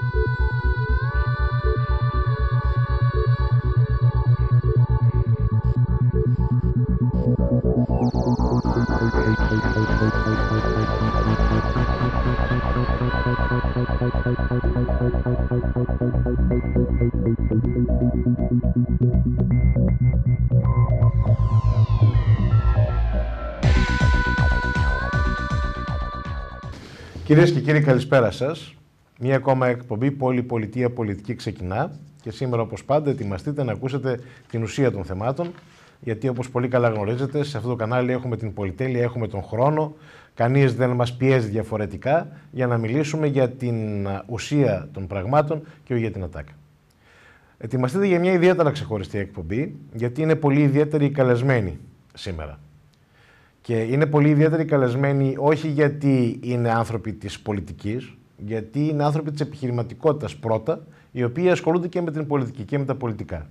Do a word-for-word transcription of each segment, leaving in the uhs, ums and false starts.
Κυρίες και κύριοι, καλησπέρα σας. Μία ακόμα εκπομπή Πόλη, Πολιτεία, Πολιτική ξεκινά και σήμερα, όπως πάντα, ετοιμαστείτε να ακούσετε την ουσία των θεμάτων, γιατί όπως πολύ καλά γνωρίζετε, σε αυτό το κανάλι έχουμε την πολυτέλεια, έχουμε τον χρόνο, κανείς δεν μας πιέζει διαφορετικά για να μιλήσουμε για την ουσία των πραγμάτων και όχι για την ατάκα. Ετοιμαστείτε για μια ιδιαίτερα ξεχωριστή εκπομπή, γιατί είναι πολύ ιδιαίτερη καλεσμένη σήμερα. Και είναι πολύ ιδιαίτεροι καλεσμένοι όχι γιατί είναι άνθρωποι της πολιτικής, γιατί είναι άνθρωποι της επιχειρηματικότητας πρώτα, οι οποίοι ασχολούνται και με την πολιτική και με τα πολιτικά.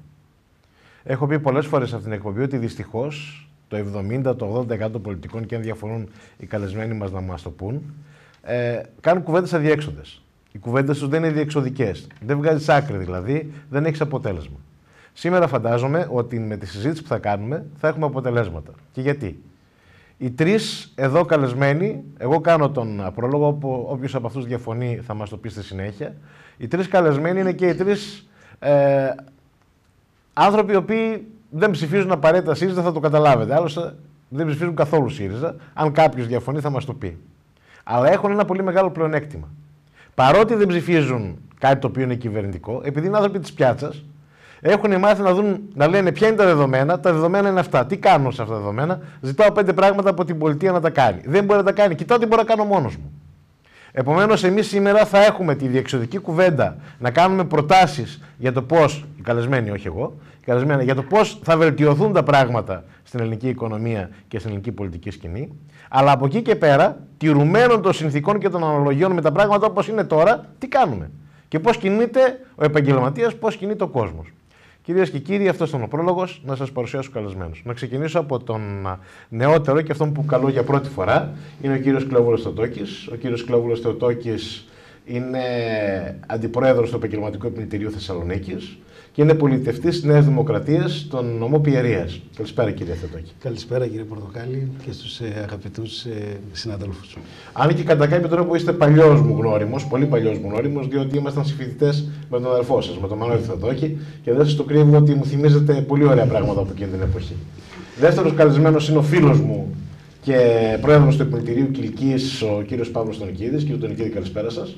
Έχω πει πολλές φορές σε αυτήν την εκπομπή ότι δυστυχώς το εβδομήντα με ογδόντα τοις εκατό των πολιτικών, και αν διαφωνούν οι καλεσμένοι μας να μας το πούν, ε, κάνουν κουβέντες αδιέξοδες. Οι κουβέντες τους δεν είναι διεξοδικές. Δεν βγάζεις άκρη δηλαδή, δεν έχεις αποτέλεσμα. Σήμερα φαντάζομαι ότι με τη συζήτηση που θα κάνουμε θα έχουμε αποτελέσματα. Και γιατί? Οι τρεις εδώ καλεσμένοι, εγώ κάνω τον πρόλογο, όποιος από αυτούς διαφωνεί θα μας το πει στη συνέχεια. Οι τρεις καλεσμένοι είναι και οι τρεις ε, άνθρωποι οι οποίοι δεν ψηφίζουν απαραίτητα ΣΥΡΙΖΑ, θα το καταλάβετε. Άλλωστε δεν ψηφίζουν καθόλου ΣΥΡΙΖΑ. Αν κάποιος διαφωνεί θα μας το πει. Αλλά έχουν ένα πολύ μεγάλο πλεονέκτημα. Παρότι δεν ψηφίζουν κάτι το οποίο είναι κυβερνητικό, επειδή είναι άνθρωποι της πιάτσας, έχουν μάθει να, δουν, να λένε ποια είναι τα δεδομένα. Τα δεδομένα είναι αυτά. Τι κάνουν σε αυτά τα δεδομένα? Ζητάω πέντε πράγματα από την πολιτεία να τα κάνει. Δεν μπορεί να τα κάνει. Κοιτάω τι μπορώ να κάνω μόνος μου. Επομένως, εμείς σήμερα θα έχουμε τη διεξοδική κουβέντα να κάνουμε προτάσεις για το πώς, οι καλεσμένοι, όχι εγώ, οι καλεσμένοι, για το πώς θα βελτιωθούν τα πράγματα στην ελληνική οικονομία και στην ελληνική πολιτική σκηνή. Αλλά από εκεί και πέρα, τηρουμένων των συνθηκών και των αναλογιών με τα πράγματα όπως είναι τώρα, τι κάνουμε. Και πώς κινείται ο επαγγελματίας, πώς κινείται ο κόσμος. Κυρίες και κύριοι, αυτός ήταν ο πρόλογος, να σας παρουσιάσω καλεσμένους. Να ξεκινήσω από τον νεότερο και αυτόν που καλώ για πρώτη φορά. Είναι ο κύριος Κλεόβουλος Θεοτόκης. Ο κύριος Κλεόβουλος Θεοτόκης είναι αντιπρόεδρος του Επαγγελματικού Επιμελητηρίου Θεσσαλονίκης και είναι πολιτευτής της Νέας Δημοκρατίας στον νομό Πιερίας. Καλησπέρα, κύριε Θεοτόκη. Καλησπέρα, κύριε Πορτοκάλη, και στους ε, αγαπητούς ε, συναδέλφους. Αν και κατά κάποιο τρόπο είστε παλιός μου γνώριμος, πολύ παλιός μου γνώριμος, διότι ήμασταν συμφοιτητές με τον αδερφό σας, με τον Μανώλη Θεοτόκη, και δεν σας το κρύβω ότι μου θυμίζετε πολύ ωραία πράγματα από εκείνη την εποχή. Δεύτερος καλεσμένος είναι ο φίλος μου και πρόεδρος του Επιμελητηρίου Κιλκής, ο κύριος Παύλος Τονικίδης. Κύριε Τονικίδη, καλησπέρα σας.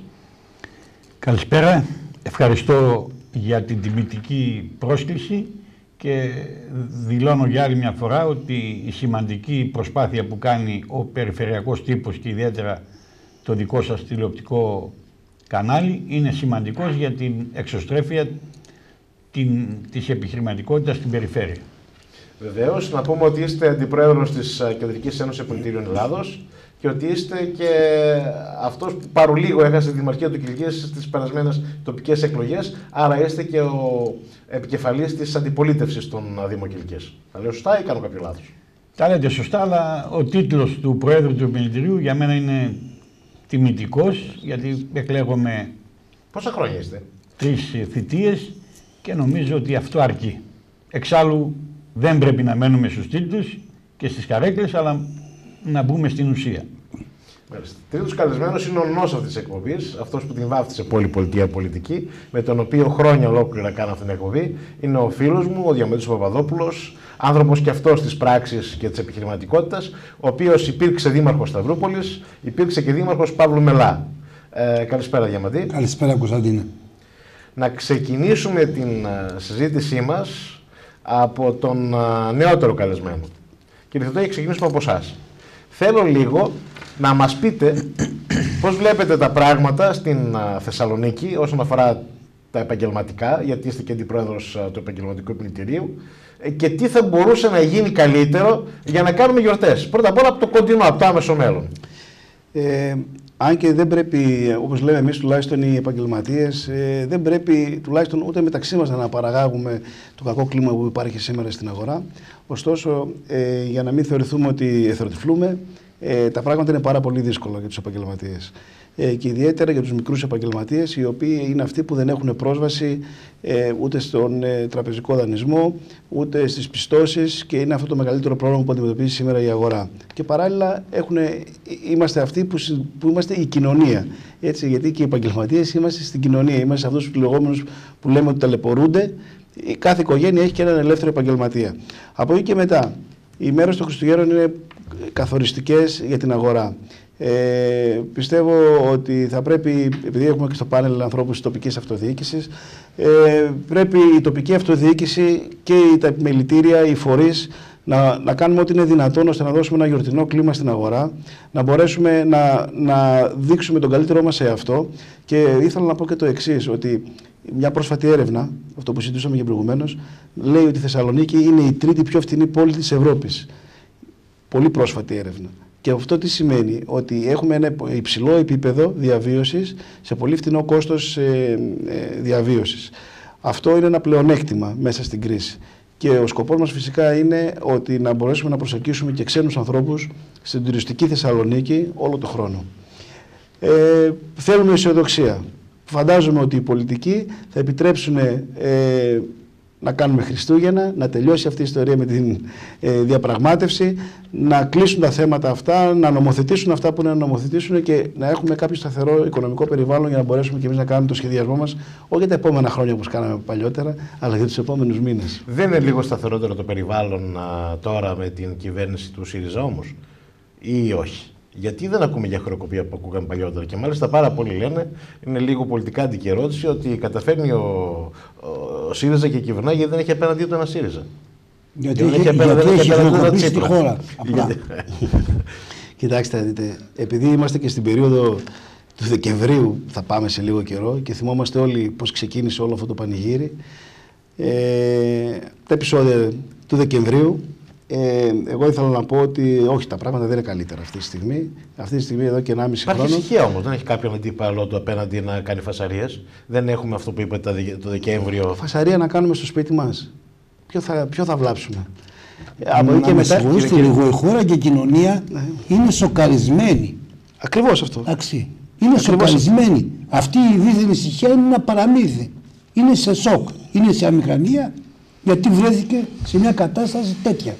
Καλησπέρα. Ευχαριστώ για την τιμητική πρόσκληση και δηλώνω για άλλη μια φορά ότι η σημαντική προσπάθεια που κάνει ο περιφερειακός τύπος και ιδιαίτερα το δικό σας τηλεοπτικό κανάλι είναι σημαντικός για την εξωστρέφεια την, της επιχειρηματικότητας στην περιφέρεια. Βεβαίως, να πούμε ότι είστε αντιπρόεδρος της Κεντρικής Ένωσης Επιμελητηρίων Ελλάδος και ότι είστε και αυτός που παρολίγο έχασε τη δημαρχία του Κιλκής στις περασμένες τοπικές εκλογές, άρα είστε και ο επικεφαλής της αντιπολίτευσης των Δήμων Κιλκής. Τα λέω σωστά ή κάνω κάποιο λάθος? Τα λέτε σωστά, αλλά ο τίτλος του Προέδρου του Επιμελητηρίου για μένα είναι τιμητικός, γιατί εκλέγομαι. Πόσα χρόνια είστε? Τρεις θητείες και νομίζω ότι αυτό αρκεί. Εξάλλου δεν πρέπει να μένουμε στους τίτλους και στις καρέκλες, αλλά να μπούμε στην ουσία. Τρίτος καλεσμένος είναι ο νόμος αυτής της εκπομπής, αυτός που την βάφτισε Πόλη, Πολιτεία, Πολιτική, με τον οποίο χρόνια ολόκληρα κάνω αυτήν την εκπομπή. Είναι ο φίλος μου, ο Διαμέτρης Παπαδόπουλος, άνθρωπος και αυτός της πράξης και της επιχειρηματικότητας, ο οποίος υπήρξε δήμαρχος Σταυρούπολης, υπήρξε και δήμαρχος Παύλου Μελά. Ε, καλησπέρα, Διαμαντή. Καλησπέρα, Κωνσταντίνε. Να ξεκινήσουμε την συζήτησή μας από τον νεότερο καλεσμένο. Κύριε Θεοτόκη, ξεκινήσουμε από εσάς. Θέλω λίγο να μας πείτε πώς βλέπετε τα πράγματα στην Θεσσαλονίκη όσον αφορά τα επαγγελματικά, γιατί είστε και αντιπρόεδρος του Επαγγελματικού Επιμελητηρίου, και τι θα μπορούσε να γίνει καλύτερο για να κάνουμε γιορτές. Πρώτα απ' όλα από το κοντινό, από το άμεσο μέλλον. Ε, αν και δεν πρέπει, όπως λέμε εμείς τουλάχιστον οι επαγγελματίες, ε, δεν πρέπει τουλάχιστον ούτε μεταξύ μας να παραγάγουμε το κακό κλίμα που υπάρχει σήμερα στην αγορά. Ωστόσο, ε, για να μην θεωρηθούμε ότι εθροτυφλούμε, ε, τα πράγματα είναι πάρα πολύ δύσκολα για τους επαγγελματίες. ε, και ιδιαίτερα για τους μικρούς επαγγελματίες, οι οποίοι είναι αυτοί που δεν έχουν πρόσβαση ε, ούτε στον ε, τραπεζικό δανεισμό, ούτε στις πιστώσεις, και είναι αυτό το μεγαλύτερο πρόβλημα που αντιμετωπίζει σήμερα η αγορά. Και παράλληλα έχουν, είμαστε αυτοί που, που είμαστε η κοινωνία. Έτσι, γιατί και οι επαγγελματίες είμαστε στην κοινωνία, είμαστε αυτούς τους λεγόμενους που λέμε ότι ταλαιπωρούνται. Η κάθε οικογένεια έχει και έναν ελεύθερο επαγγελματία. Από εκεί και μετά, οι μέρες των Χριστουγέννων είναι καθοριστικές για την αγορά. Ε, πιστεύω ότι θα πρέπει, επειδή έχουμε και στο πάνελ ανθρώπους της τοπικής αυτοδιοίκησης, ε, πρέπει η τοπική αυτοδιοίκηση και τα επιμελητήρια, οι φορείς, να, να κάνουμε ό,τι είναι δυνατόν ώστε να δώσουμε ένα γιορτινό κλίμα στην αγορά, να μπορέσουμε να, να δείξουμε τον καλύτερό μας σε αυτό. Και ήθελα να πω και το εξής, ότι μια πρόσφατη έρευνα, αυτό που συζητούσαμε και προηγουμένως, λέει ότι η Θεσσαλονίκη είναι η τρίτη πιο φτηνή πόλη της Ευρώπης. Πολύ πρόσφατη έρευνα. Και αυτό τι σημαίνει? Ότι έχουμε ένα υψηλό επίπεδο διαβίωσης σε πολύ φτηνό κόστος ε, ε, διαβίωσης. Αυτό είναι ένα πλεονέκτημα μέσα στην κρίση. Και ο σκοπός μας φυσικά είναι ότι να μπορέσουμε να προσελκύσουμε και ξένους ανθρώπους στην τουριστική Θεσσαλονίκη όλο τον χρόνο. Ε, θέλουμε αισιοδοξία. Φαντάζομαι ότι οι πολιτικοί θα επιτρέψουν ε, να κάνουμε Χριστούγεννα, να τελειώσει αυτή η ιστορία με την ε, διαπραγμάτευση, να κλείσουν τα θέματα αυτά, να νομοθετήσουν αυτά που είναι να νομοθετήσουν και να έχουμε κάποιο σταθερό οικονομικό περιβάλλον για να μπορέσουμε και εμείς να κάνουμε το σχεδιασμό μας, όχι για τα επόμενα χρόνια όπως κάναμε παλιότερα, αλλά για τους επόμενους μήνες. Δεν είναι λίγο σταθερότερο το περιβάλλον α, τώρα με την κυβέρνηση του ΣΥΡΙΖΑ όμως, ή όχι? Γιατί δεν ακούμε για χρεοκοπία που ακούγαμε παλιότερα? Και μάλιστα πάρα πολλοί λένε, είναι λίγο πολιτικά αντικερώτηση, ότι καταφέρνει ο, ο ΣΥΡΙΖΑ και κυβερνάει γιατί δεν έχει απέναντί του ένα ΣΥΡΙΖΑ. Γιατί, γιατί, έχει, γιατί έχει χρεοκοπήσει τη χώρα. Κοιτάξτε, δείτε, επειδή είμαστε και στην περίοδο του Δεκεμβρίου, θα πάμε σε λίγο καιρό και θυμόμαστε όλοι πώς ξεκίνησε όλο αυτό το πανηγύρι. Ε, τα επεισόδια του Δεκεμβρίου, Ε, εγώ ήθελα να πω ότι όχι, τα πράγματα δεν είναι καλύτερα αυτή τη στιγμή. Αυτή τη στιγμή, εδώ και ενάμιση χρόνο. Υπάρχει ησυχία όμως, δεν έχει κάποιον αντίπαλο του απέναντι να κάνει φασαρίες. Δεν έχουμε αυτό που είπατε το Δεκέμβριο. Φασαρία να κάνουμε στο σπίτι μας. Ποιο θα, ποιο θα βλάψουμε? Από εκεί και μετά. Συγγνώστε λίγο, η χώρα και η κοινωνία ναι. είναι σοκαρισμένη. Ακριβώς αυτό. Εντάξει. Είναι Ακριβώς σοκαρισμένη. Αυτό. Αυτή η δίθεν ησυχία είναι ένα παραμύθι. Είναι σε σοκ. Είναι σε αμηχανία γιατί βρέθηκε σε μια κατάσταση τέτοια.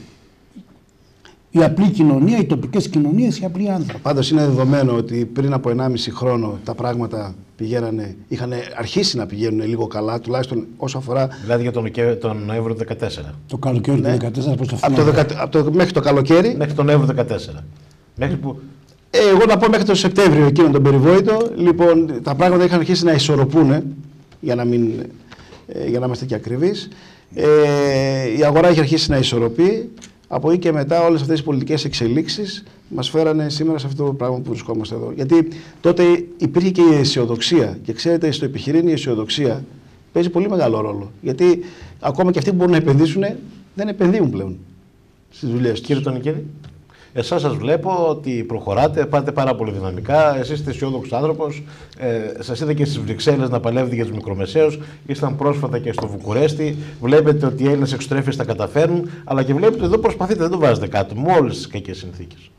Η απλή κοινωνία, οι τοπικές κοινωνίες, οι απλοί άνθρωποι. Πάντως είναι δεδομένο ότι πριν από ενάμιση χρόνο τα πράγματα πηγαίνανε, είχαν αρχίσει να πηγαίνουν λίγο καλά, τουλάχιστον όσο αφορά. Δηλαδή για τον, τον Νοέμβριο του δεκατέσσερα. Το καλοκαίρι του ναι. δεκατέσσερα, πώς το από το, δεκα, από το Μέχρι το καλοκαίρι. Μέχρι τον Νοέμβριο του δεκατέσσερα. Μέχρι που... ε, εγώ να πω μέχρι τον Σεπτέμβριο εκείνον τον περιβόητο. Λοιπόν, τα πράγματα είχαν αρχίσει να ισορροπούν, για να, μην, ε, για να είμαστε και ακριβείς. Ε, η αγορά έχει αρχίσει να ισορροπεί. Από εκεί και μετά όλες αυτές οι πολιτικές εξελίξεις μας φέρανε σήμερα σε αυτό το πράγμα που βρισκόμαστε εδώ. Γιατί τότε υπήρχε και η αισιοδοξία. Και ξέρετε, στο επιχειρήν η αισιοδοξία παίζει πολύ μεγάλο ρόλο. Γιατί ακόμα και αυτοί που μπορούν να επενδύσουν δεν επενδύουν πλέον στις δουλειές τους. Κύριε Τονικίδη, εσάς σας βλέπω ότι προχωράτε, πάτε πάρα πολύ δυναμικά. Εσείς είστε αισιόδοξος άνθρωπος. Ε, σας είδα και στις Βρυξέλλες να παλεύετε για τους μικρομεσαίους. Ήσταν πρόσφατα και στο Βουκουρέστι. Βλέπετε ότι οι Έλληνες εξωστρέφειες τα καταφέρνουν. Αλλά και βλέπετε ότι εδώ προσπαθείτε, δεν το βάζετε κάτω με όλες τις κακές συνθήκες.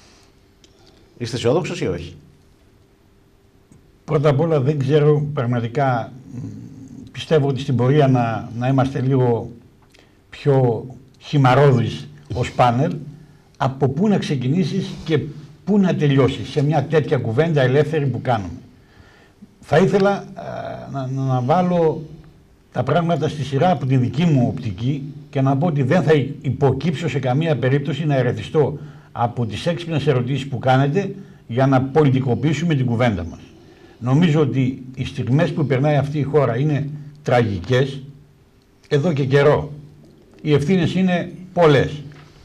Είστε αισιόδοξος ή όχι? Πρώτα απ' όλα δεν ξέρω πραγματικά. Πιστεύω ότι στην πορεία να, να είμαστε λίγο πιο χυμαρόδεις ως πάνελ. Από πού να ξεκινήσεις και πού να τελειώσεις σε μια τέτοια κουβέντα ελεύθερη που κάνουμε. Θα ήθελα α, να, να βάλω τα πράγματα στη σειρά από την δική μου οπτική και να πω ότι δεν θα υποκύψω σε καμία περίπτωση να ερεθιστώ από τις έξυπνες ερωτήσεις που κάνετε για να πολιτικοποιήσουμε την κουβέντα μας. Νομίζω ότι οι στιγμές που περνάει αυτή η χώρα είναι τραγικές εδώ και καιρό. Οι ευθύνες είναι πολλές.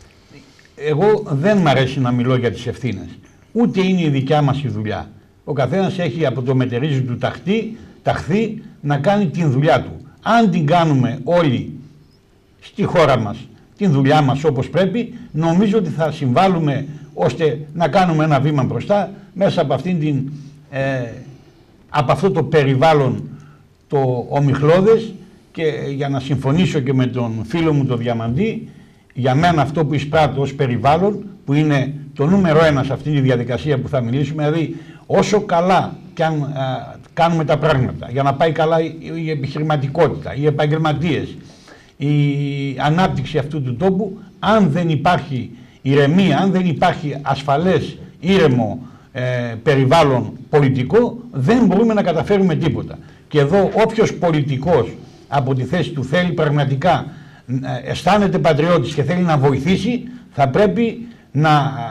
Εγώ δεν μ' αρέσει να μιλώ για τις ευθύνες. Ούτε είναι η δικιά μας η δουλειά. Ο καθένας έχει από το μετερίζει του ταχτή, ταχθεί να κάνει την δουλειά του. Αν την κάνουμε όλοι στη χώρα μας, την δουλειά μας όπως πρέπει, νομίζω ότι θα συμβάλλουμε ώστε να κάνουμε ένα βήμα μπροστά μέσα από, αυτήν την, ε, από αυτό το περιβάλλον το ομιχλώδες. Και για να συμφωνήσω και με τον φίλο μου τον Διαμαντή, για μένα αυτό που εισπράττω ως περιβάλλον, που είναι το νούμερο ένα σε αυτή τη διαδικασία που θα μιλήσουμε, δηλαδή όσο καλά και αν α, κάνουμε τα πράγματα, για να πάει καλά η, η επιχειρηματικότητα, οι επαγγελματίες, η ανάπτυξη αυτού του τόπου, αν δεν υπάρχει ηρεμία, αν δεν υπάρχει ασφαλές, ήρεμο ε, περιβάλλον πολιτικό, δεν μπορούμε να καταφέρουμε τίποτα. Και εδώ όποιος πολιτικός από τη θέση του θέλει πραγματικά, ε, αισθάνεται πατριώτης και θέλει να βοηθήσει, θα πρέπει να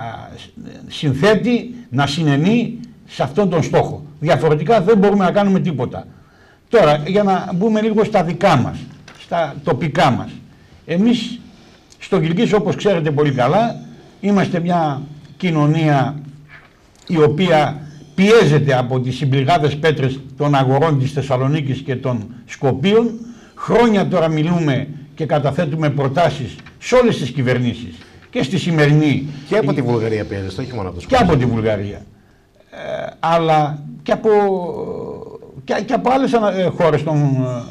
ε, συνθέτει, να συνενεί σε αυτόν τον στόχο. Διαφορετικά δεν μπορούμε να κάνουμε τίποτα. Τώρα, για να μπούμε λίγο στα δικά μας, στα τοπικά μας. Εμείς στο Κιλκής, όπως ξέρετε πολύ καλά, είμαστε μια κοινωνία η οποία πιέζεται από τις συμπληγάδες πέτρες των αγορών της Θεσσαλονίκης και των Σκοπίων. Χρόνια τώρα μιλούμε και καταθέτουμε προτάσεις σε όλες τις κυβερνήσεις και στη σημερινή. Και από τη Βουλγαρία πιέζεστε, όχι μόνο από το Και από τη Βουλγαρία. Ε, αλλά και από, και, και από άλλες ε, χώρες των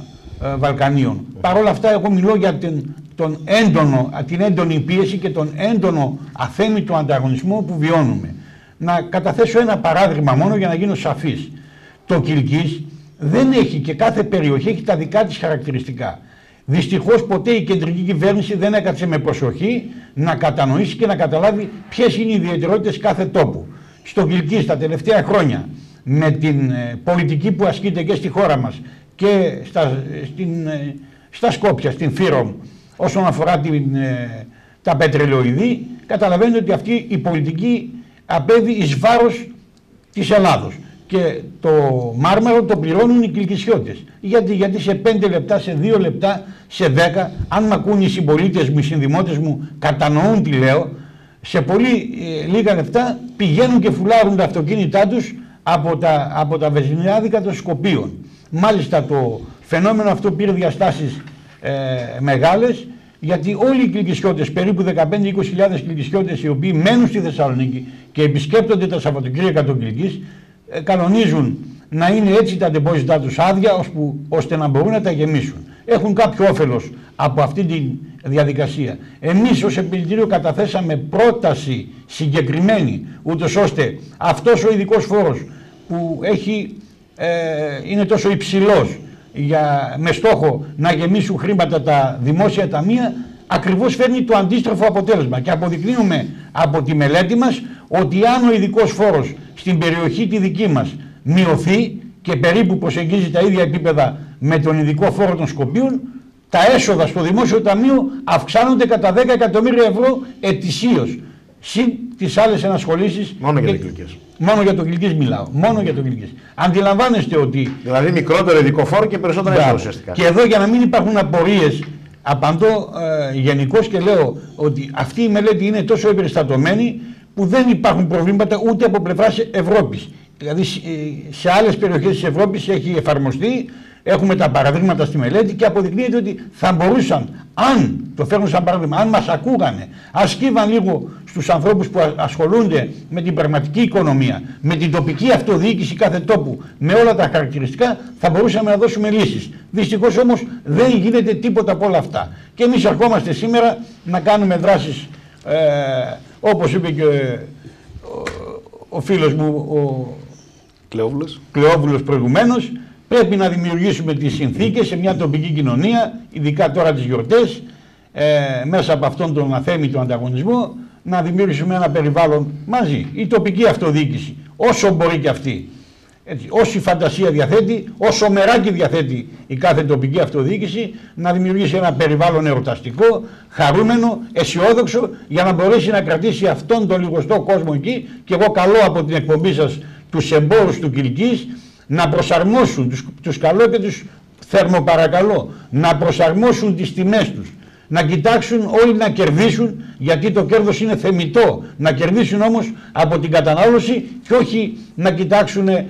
ε, Βαλκανίων. Mm. Παρ' όλα αυτά, εγώ μιλώ για την, τον έντονο, την έντονη πίεση και τον έντονο αθέμητο ανταγωνισμό που βιώνουμε. Να καταθέσω ένα παράδειγμα μόνο για να γίνω σαφής. Το Κιλκής δεν έχει, και κάθε περιοχή έχει τα δικά της χαρακτηριστικά. Δυστυχώς ποτέ η κεντρική κυβέρνηση δεν έκατσε με προσοχή να κατανοήσει και να καταλάβει ποιες είναι οι ιδιαιτερότητες κάθε τόπου. Στο Κιλκής τα τελευταία χρόνια, με την ε, πολιτική που ασκείται και στη χώρα μας και στα, στην, ε, στα Σκόπια, στην Φύρομ, όσον αφορά την, ε, τα πετρελαιοειδή, καταλαβαίνετε ότι αυτή η πολιτική απέβει εις βάρος της Ελλάδος. Και το μάρμαρο το πληρώνουν οι Κιλκισιώτες. Γιατί, γιατί σε πέντε λεπτά, σε δύο λεπτά, σε δέκα, αν μ' ακούν οι συμπολίτες μου, οι συνδημότες μου, κατανοούν τι λέω, σε πολύ ε, λίγα λεπτά πηγαίνουν και φουλάρουν τα αυτοκίνητά τους από τα, από τα βενζινάδικα των Σκοπίων. Μάλιστα το φαινόμενο αυτό πήρε διαστάσεις ε, μεγάλες, γιατί όλοι οι Κιλκισιώτες, περίπου δεκαπέντε με είκοσι χιλιάδες Κιλκισιώτες, οι οποίοι μένουν στη Θεσσαλονίκη και επισκέπτονται τα Σαββατοκύριακα των Κιλκής, ε, κανονίζουν να είναι έτσι τα ντεπόζιτά τους άδεια, ώσπου, ώστε να μπορούν να τα γεμίσουν. Έχουν κάποιο όφελος από αυτή τη διαδικασία. Εμείς ως Επιμελητήριο καταθέσαμε πρόταση συγκεκριμένη, ούτως ώστε αυτός ο ειδικός φόρος που έχει, ε, είναι τόσο υψηλός, για, με στόχο να γεμίσουν χρήματα τα δημόσια ταμεία, ακριβώς φέρνει το αντίστροφο αποτέλεσμα. Και αποδεικνύουμε από τη μελέτη μας ότι αν ο ειδικός φόρος στην περιοχή τη δική μας μειωθεί και περίπου προσεγγίζει τα ίδια επίπεδα με τον ειδικό φόρο των Σκοπίων, τα έσοδα στο δημόσιο ταμείο αυξάνονται κατά δέκα εκατομμύρια ευρώ ετησίως. Συν τις άλλες ενασχολήσεις. Μόνο για το Κιλκής. Μόνο για το Κιλκής μιλάω. Μόνο για το Κιλκής. Αντιλαμβάνεστε ότι. Δηλαδή μικρότερο ειδικό φόρο και περισσότερα έσοδα ουσιαστικά. Και εδώ, για να μην υπάρχουν απορίες, απαντώ ε, γενικώς και λέω ότι αυτή η μελέτη είναι τόσο εμπεριστατωμένη που δεν υπάρχουν προβλήματα ούτε από πλευράς Ευρώπης. Δηλαδή σε άλλες περιοχές της Ευρώπης έχει εφαρμοστεί, έχουμε τα παραδείγματα στη μελέτη και αποδεικνύεται ότι θα μπορούσαν, αν το φέρνουν σαν παράδειγμα, αν μας ακούγανε, ας σκύβαν λίγο στους ανθρώπους που ασχολούνται με την πραγματική οικονομία, με την τοπική αυτοδιοίκηση κάθε τόπου, με όλα τα χαρακτηριστικά, θα μπορούσαμε να δώσουμε λύσεις. Δυστυχώς όμως δεν γίνεται τίποτα από όλα αυτά. Και εμείς ερχόμαστε σήμερα να κάνουμε δράσεις, ε, όπως είπε και ο, ο φίλος μου, ο Κλεόβουλος. Κλεόβουλος προηγουμένως, πρέπει να δημιουργήσουμε τις συνθήκες σε μια τοπική κοινωνία, ειδικά τώρα τις γιορτές, ε, μέσα από αυτόν τον αθέμητο ανταγωνισμό, να δημιουργήσουμε ένα περιβάλλον μαζί. Η τοπική αυτοδιοίκηση, όσο μπορεί και αυτή, έτσι, όση φαντασία διαθέτει, όσο μεράκι διαθέτει η κάθε τοπική αυτοδιοίκηση, να δημιουργήσει ένα περιβάλλον εορταστικό, χαρούμενο, αισιόδοξο, για να μπορέσει να κρατήσει αυτόν τον λιγοστό κόσμο εκεί. Και εγώ καλώ από την εκπομπή σας τους εμπόρους του Κιλκής να προσαρμόσουν, τους, τους καλώ και τους θερμοπαρακαλώ, να προσαρμόσουν τις τιμές τους. Να κοιτάξουν όλοι να κερδίσουν, γιατί το κέρδος είναι θεμιτό. Να κερδίσουν όμως από την κατανάλωση και όχι να κοιτάξουν ε,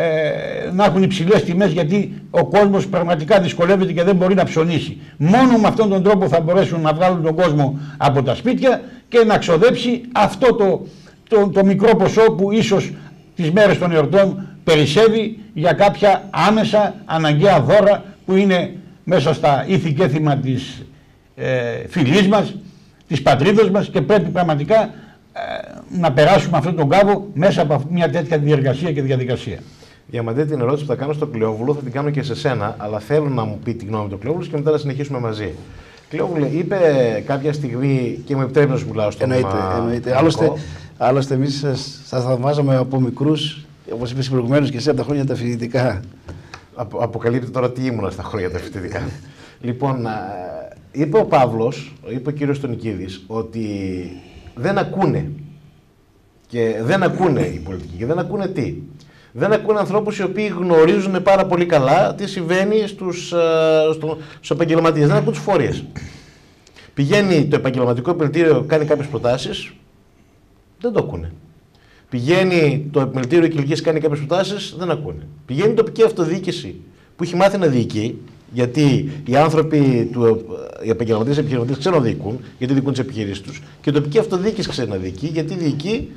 να έχουν υψηλές τιμές, γιατί ο κόσμος πραγματικά δυσκολεύεται και δεν μπορεί να ψωνίσει. Μόνο με αυτόν τον τρόπο θα μπορέσουν να βγάλουν τον κόσμο από τα σπίτια και να ξοδέψει αυτό το, το, το μικρό ποσό που ίσως τις μέρες των εορτών περισσεύει για κάποια άμεσα αναγκαία δώρα που είναι μέσα στα ήθη και έθιμα της ε, φυλής μας, της πατρίδος μας, και πρέπει πραγματικά ε, να περάσουμε αυτόν τον κάβο μέσα από μια τέτοια διεργασία και διαδικασία. Διαμαντέ, την ερώτηση που θα κάνω στο Κλεόβουλο θα την κάνω και σε σένα, αλλά θέλω να μου πει τη γνώμη του Κλεόβουλου και μετά να συνεχίσουμε μαζί. Κλεόβουλε, είπε κάποια στιγμή και μου επιτρέπει να σου μιλάω στο εννοείται, εννοείται. Άλλωστε, άλλωστε εμείς σας θαυμάζαμε από μικρούς, όπως είπες προηγουμένως και εσύ, από τα χρόνια τα φοιτητικά. Απο, αποκαλύπτει τώρα τι ήμουνα στα χρόνια τα φοιτητικά. Λοιπόν, είπε ο Παύλος, είπε ο κύριος Τονικίδης, ότι δεν ακούνε. Και δεν ακούνε οι πολιτικοί. Και δεν ακούνε τι. Δεν ακούνε ανθρώπους οι οποίοι γνωρίζουν πάρα πολύ καλά τι συμβαίνει στους, στο, στους επαγγελματίες. Δεν ακούν τους φορείς. Πηγαίνει το επαγγελματικό επιμελητήριο, κάνει κάποιες προτάσεις, δεν το ακούνε. Πηγαίνει το επιμελητήριο κοινωνικής, κάνει κάποιες προτάσεις, δεν ακούνε. Πηγαίνει η τοπική αυτοδιοίκηση που έχει μάθει να διοικεί, γιατί οι άνθρωποι, του, οι επαγγελματίες επιχειρηματίες ξέρουν να διοικούν, γιατί διοικούν τις επιχειρήσεις τους, και η τοπική αυτοδιοίκηση ξέρει να διοικεί, γιατί διοικεί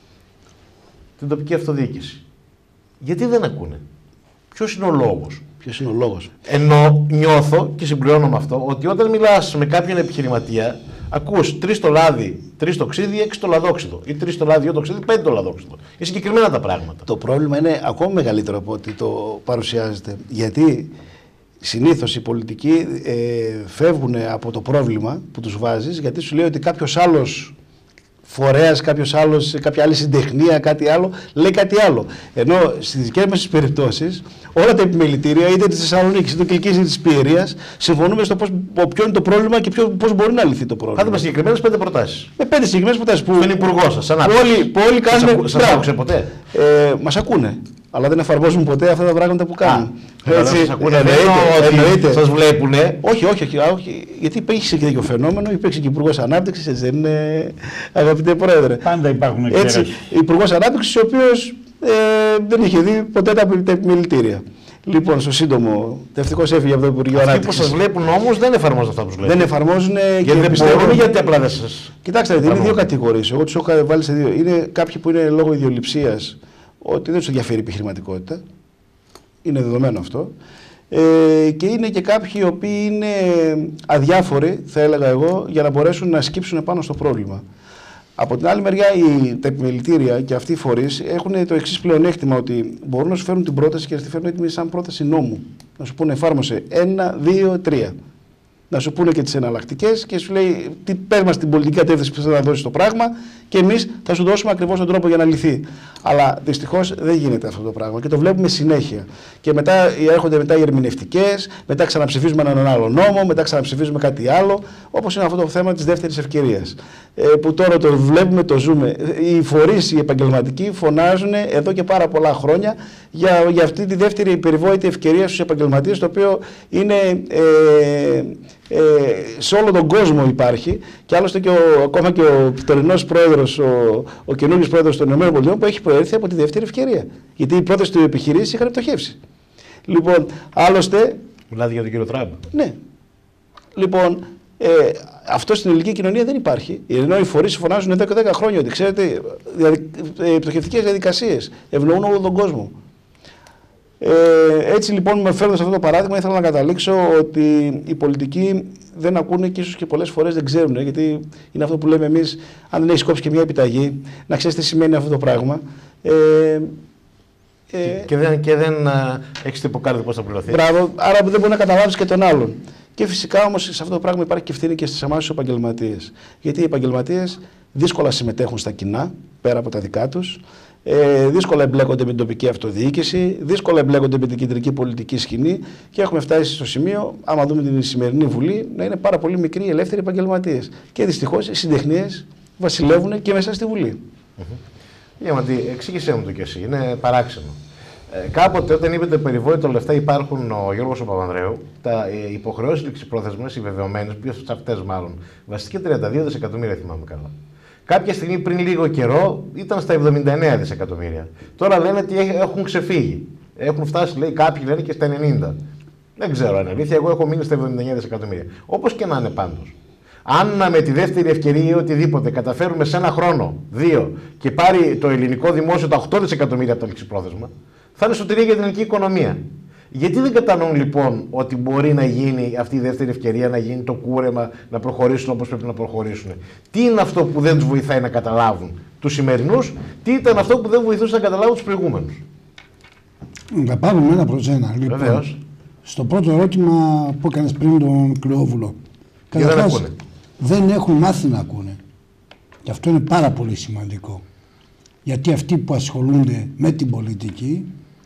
την τοπική αυτοδιοίκηση. Γιατί δεν ακούνε. Ποιος είναι ο λόγος. Ποιος είναι ο λόγος. Ενώ νιώθω και συμπληρώνω με αυτό ότι όταν μιλάς με κάποιον επιχειρηματία, ακούς τρεις το λάδι, τρεις το ξύδι, έξι το λαδόξιδο. Ή τρεις το λάδι, δύο το ξύδι, πέντε το λαδόξιδο. Είναι συγκεκριμένα τα πράγματα. Το πρόβλημα είναι ακόμη μεγαλύτερο από ό,τι το παρουσιάζεται. Γιατί συνήθως οι πολιτικοί ε, φεύγουν από το πρόβλημα που τους βάζεις, γιατί σου λέει ότι κάποιος άλλος φορέας, κάποιος άλλος, κάποια άλλη συντεχνία, κάτι άλλο, λέει κάτι άλλο. Ενώ στις δικές μας τις περιπτώσεις, όλα τα επιμελητήρια, είτε της Θεσσαλονίκης, είτε Κιλκής, είτε της Πιερίας, συμφωνούμε στο πώς, ποιο είναι το πρόβλημα και ποιο, πώς μπορεί να λυθεί το πρόβλημα. Κάντε με συγκεκριμένες πέντε προτάσεις. Με πέντε συγκεκριμένες προτάσεις. Που είναι υπουργός σας, σαν όλοι, που όλοι κάνουν. Σας άκουσε ποτέ. Ε, μας ακούνε. Αλλά δεν εφαρμόζουν ποτέ αυτά τα πράγματα που κάνουν. Έτσι, σας ακούνε, εννοείται. Σας βλέπουνε. Όχι, όχι, όχι, όχι. Γιατί υπήρξε και τέτοιο φαινόμενο, υπήρξε και υπουργός Ανάπτυξης, έτσι δεν είναι, αγαπητέ Πρόεδρε. Πάντα υπάρχουν έτσι. Υπουργός Ανάπτυξης, ο οποίος ε, δεν είχε δει ποτέ τα, τα επιμελητήρια. Λοιπόν, στο σύντομο, ευτυχώς έφυγε από το Υπουργείο Ανάπτυξης. Αυτοί που σας βλέπουν όμως δεν εφαρμόζουν αυτά που σας βλέπουν. Δεν εφαρμόζουν. Γιατί δεν πιστεύουν, γιατί απλά δεν σας. Κοιτάξτε, είναι δύο κατηγορίες. Εγώ τους έχω βάλει σε δύο. Είναι κάποιοι που είναι λόγω ιδιοληψίας, ότι δεν τους ενδιαφέρει η επιχειρηματικότητα. Είναι δεδομένο αυτό. Ε, και είναι και κάποιοι οι οποίοι είναι αδιάφοροι, θα έλεγα εγώ, για να μπορέσουν να σκύψουν πάνω στο πρόβλημα. Από την άλλη μεριά, οι, τα επιμελητήρια και αυτοί οι φορείς έχουν το εξής πλεονέκτημα, ότι μπορούν να σου φέρουν την πρόταση και να τη φέρουν έτοιμη σαν πρόταση νόμου. Να σου πούνε εφάρμοσε ένα, δύο, τρία. Να σου πούνε και τις εναλλακτικές και σου λέει τι πες μας την πολιτική κατεύθυνση που θα να δώσει το πράγμα και εμείς θα σου δώσουμε ακριβώς τον τρόπο για να λυθεί. Αλλά δυστυχώς δεν γίνεται αυτό το πράγμα και το βλέπουμε συνέχεια. Και μετά έρχονται μετά οι ερμηνευτικές, μετά ξαναψηφίζουμε έναν άλλο νόμο, μετά ξαναψηφίζουμε κάτι άλλο, όπως είναι αυτό το θέμα της δεύτερης ευκαιρίας. Ε, που τώρα το βλέπουμε, το ζούμε. Οι φορείς, οι επαγγελματικοί φωνάζουν εδώ και πάρα πολλά χρόνια για, για αυτή τη δεύτερη περιβόητη ευκαιρία στους επαγγελματίες, το οποίο είναι. Ε, Ε, σε όλο τον κόσμο υπάρχει και άλλωστε και ο, ακόμα και ο τωρινός πρόεδρος, ο, ο καινούργιος πρόεδρος των ΗΠΑ που έχει προέρθει από τη δεύτερη ευκαιρία. Γιατί οι πρώτες του επιχειρήσεις είχαν πτωχεύσει. Λοιπόν, άλλωστε. Μιλάτε για τον κύριο Τραμπ. Ναι. Λοιπόν, ε, αυτό στην ελληνική κοινωνία δεν υπάρχει. Ενώ οι φορείς φωνάζουν εδώ και δέκα χρόνια ότι ξέρετε, διαδικ... ε, πτωχευτικές διαδικασίες ευνοούν όλο τον κόσμο. Ε, έτσι λοιπόν, με φέρνοντας αυτό το παράδειγμα, ήθελα να καταλήξω ότι οι πολιτικοί δεν ακούνε και ίσως και πολλές φορές δεν ξέρουν, γιατί είναι αυτό που λέμε εμείς, αν δεν έχεις κόψει και μια επιταγή, να ξέρεις τι σημαίνει αυτό το πράγμα. Ε, ε, και δεν, και δεν έχεις τυποκάρδι πώς θα πληρωθεί. Μπράβο, άρα δεν μπορεί να καταλάβεις και τον άλλον. Και φυσικά όμως σε αυτό το πράγμα υπάρχει και ευθύνη και στις εμάς τους επαγγελματίες. Γιατί οι επαγγελματίες δύσκολα συμμετέχουν στα κοινά, πέρα από τα δικά τους. Ε, δύσκολα εμπλέκονται με την τοπική αυτοδιοίκηση, δύσκολα εμπλέκονται με την κεντρική πολιτική σκηνή και έχουμε φτάσει στο σημείο, άμα δούμε την σημερινή Βουλή, να είναι πάρα πολύ μικροί οι ελεύθεροι επαγγελματίες. Και δυστυχώς οι συντεχνίες βασιλεύουν και μέσα στη Βουλή. Διαμαντή, εξήγησέ μου το κι εσύ, είναι παράξενο. Ε, κάποτε όταν είπετε περιβόητο λεφτά υπάρχουν ο Γιώργος ο Παπανδρέου, τα ε, υποχρεώσεις ληξιπρόθεσμες, οι βεβαιωμένες, πιο αυτές μάλλον, βασική τριάντα δύο δισεκατομμύρια θυμάμαι καλά. Κάποια στιγμή πριν λίγο καιρό ήταν στα εβδομήντα εννέα δισεκατομμύρια. Τώρα λένε ότι έχουν ξεφύγει. Έχουν φτάσει, λέει, κάποιοι λένε και στα ενενήντα. Δεν ξέρω αν είναι αλήθεια. Εγώ έχω μείνει στα εβδομήντα εννέα δισεκατομμύρια. Όπως και να είναι πάντως. Αν με τη δεύτερη ευκαιρία ή οτιδήποτε καταφέρουμε σε ένα χρόνο, δύο, και πάρει το ελληνικό δημόσιο τα οκτώ δισεκατομμύρια από το ληξιπρόθεσμα, θα είναι σωτηρία για την ελληνική οικονομία. Γιατί δεν κατανοούν λοιπόν ότι μπορεί να γίνει αυτή η δεύτερη ευκαιρία, να γίνει το κούρεμα, να προχωρήσουν όπως πρέπει να προχωρήσουν? Τι είναι αυτό που δεν τους βοηθάει να καταλάβουν τους σημερινούς, τι ήταν αυτό που δεν βοηθούσε να καταλάβουν τους προηγούμενους? Θα πάρουμε ένα προς ένα. Λοιπόν, βεβαίως. Στο πρώτο ερώτημα που έκανες πριν τον Κλεόβουλο. Καταρχάς, δεν έχουν μάθει να ακούνε. Και αυτό είναι πάρα πολύ σημαντικό. Γιατί αυτοί που ασχολούνται με την πολιτική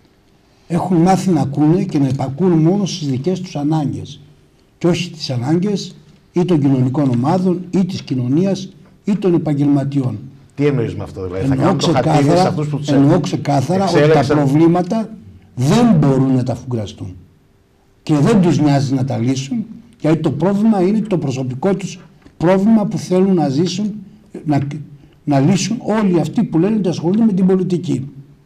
έχουν μάθει να ακούνε και να υπακούν μόνο στις δικές τους ανάγκες. Και όχι τις ανάγκες ή των κοινωνικών ομάδων ή της κοινωνίας ή των επαγγελματιών. Τι εννοείς με αυτό, δηλαδή? Εννοώ θα κάνουν το χατήρι σε αυτούς που τους εννοώ ξεκάθαρα ότι τα προβλήματα δεν μπορούν να τα φουγκραστούν. Και δεν τους νοιάζει να τα λύσουν, γιατί το πρόβλημα είναι το προσωπικό τους πρόβλημα που θέλουν να ζήσουν, να, να λύσουν όλοι αυτοί που λένε ότι ασχολούνται με την πολιτική.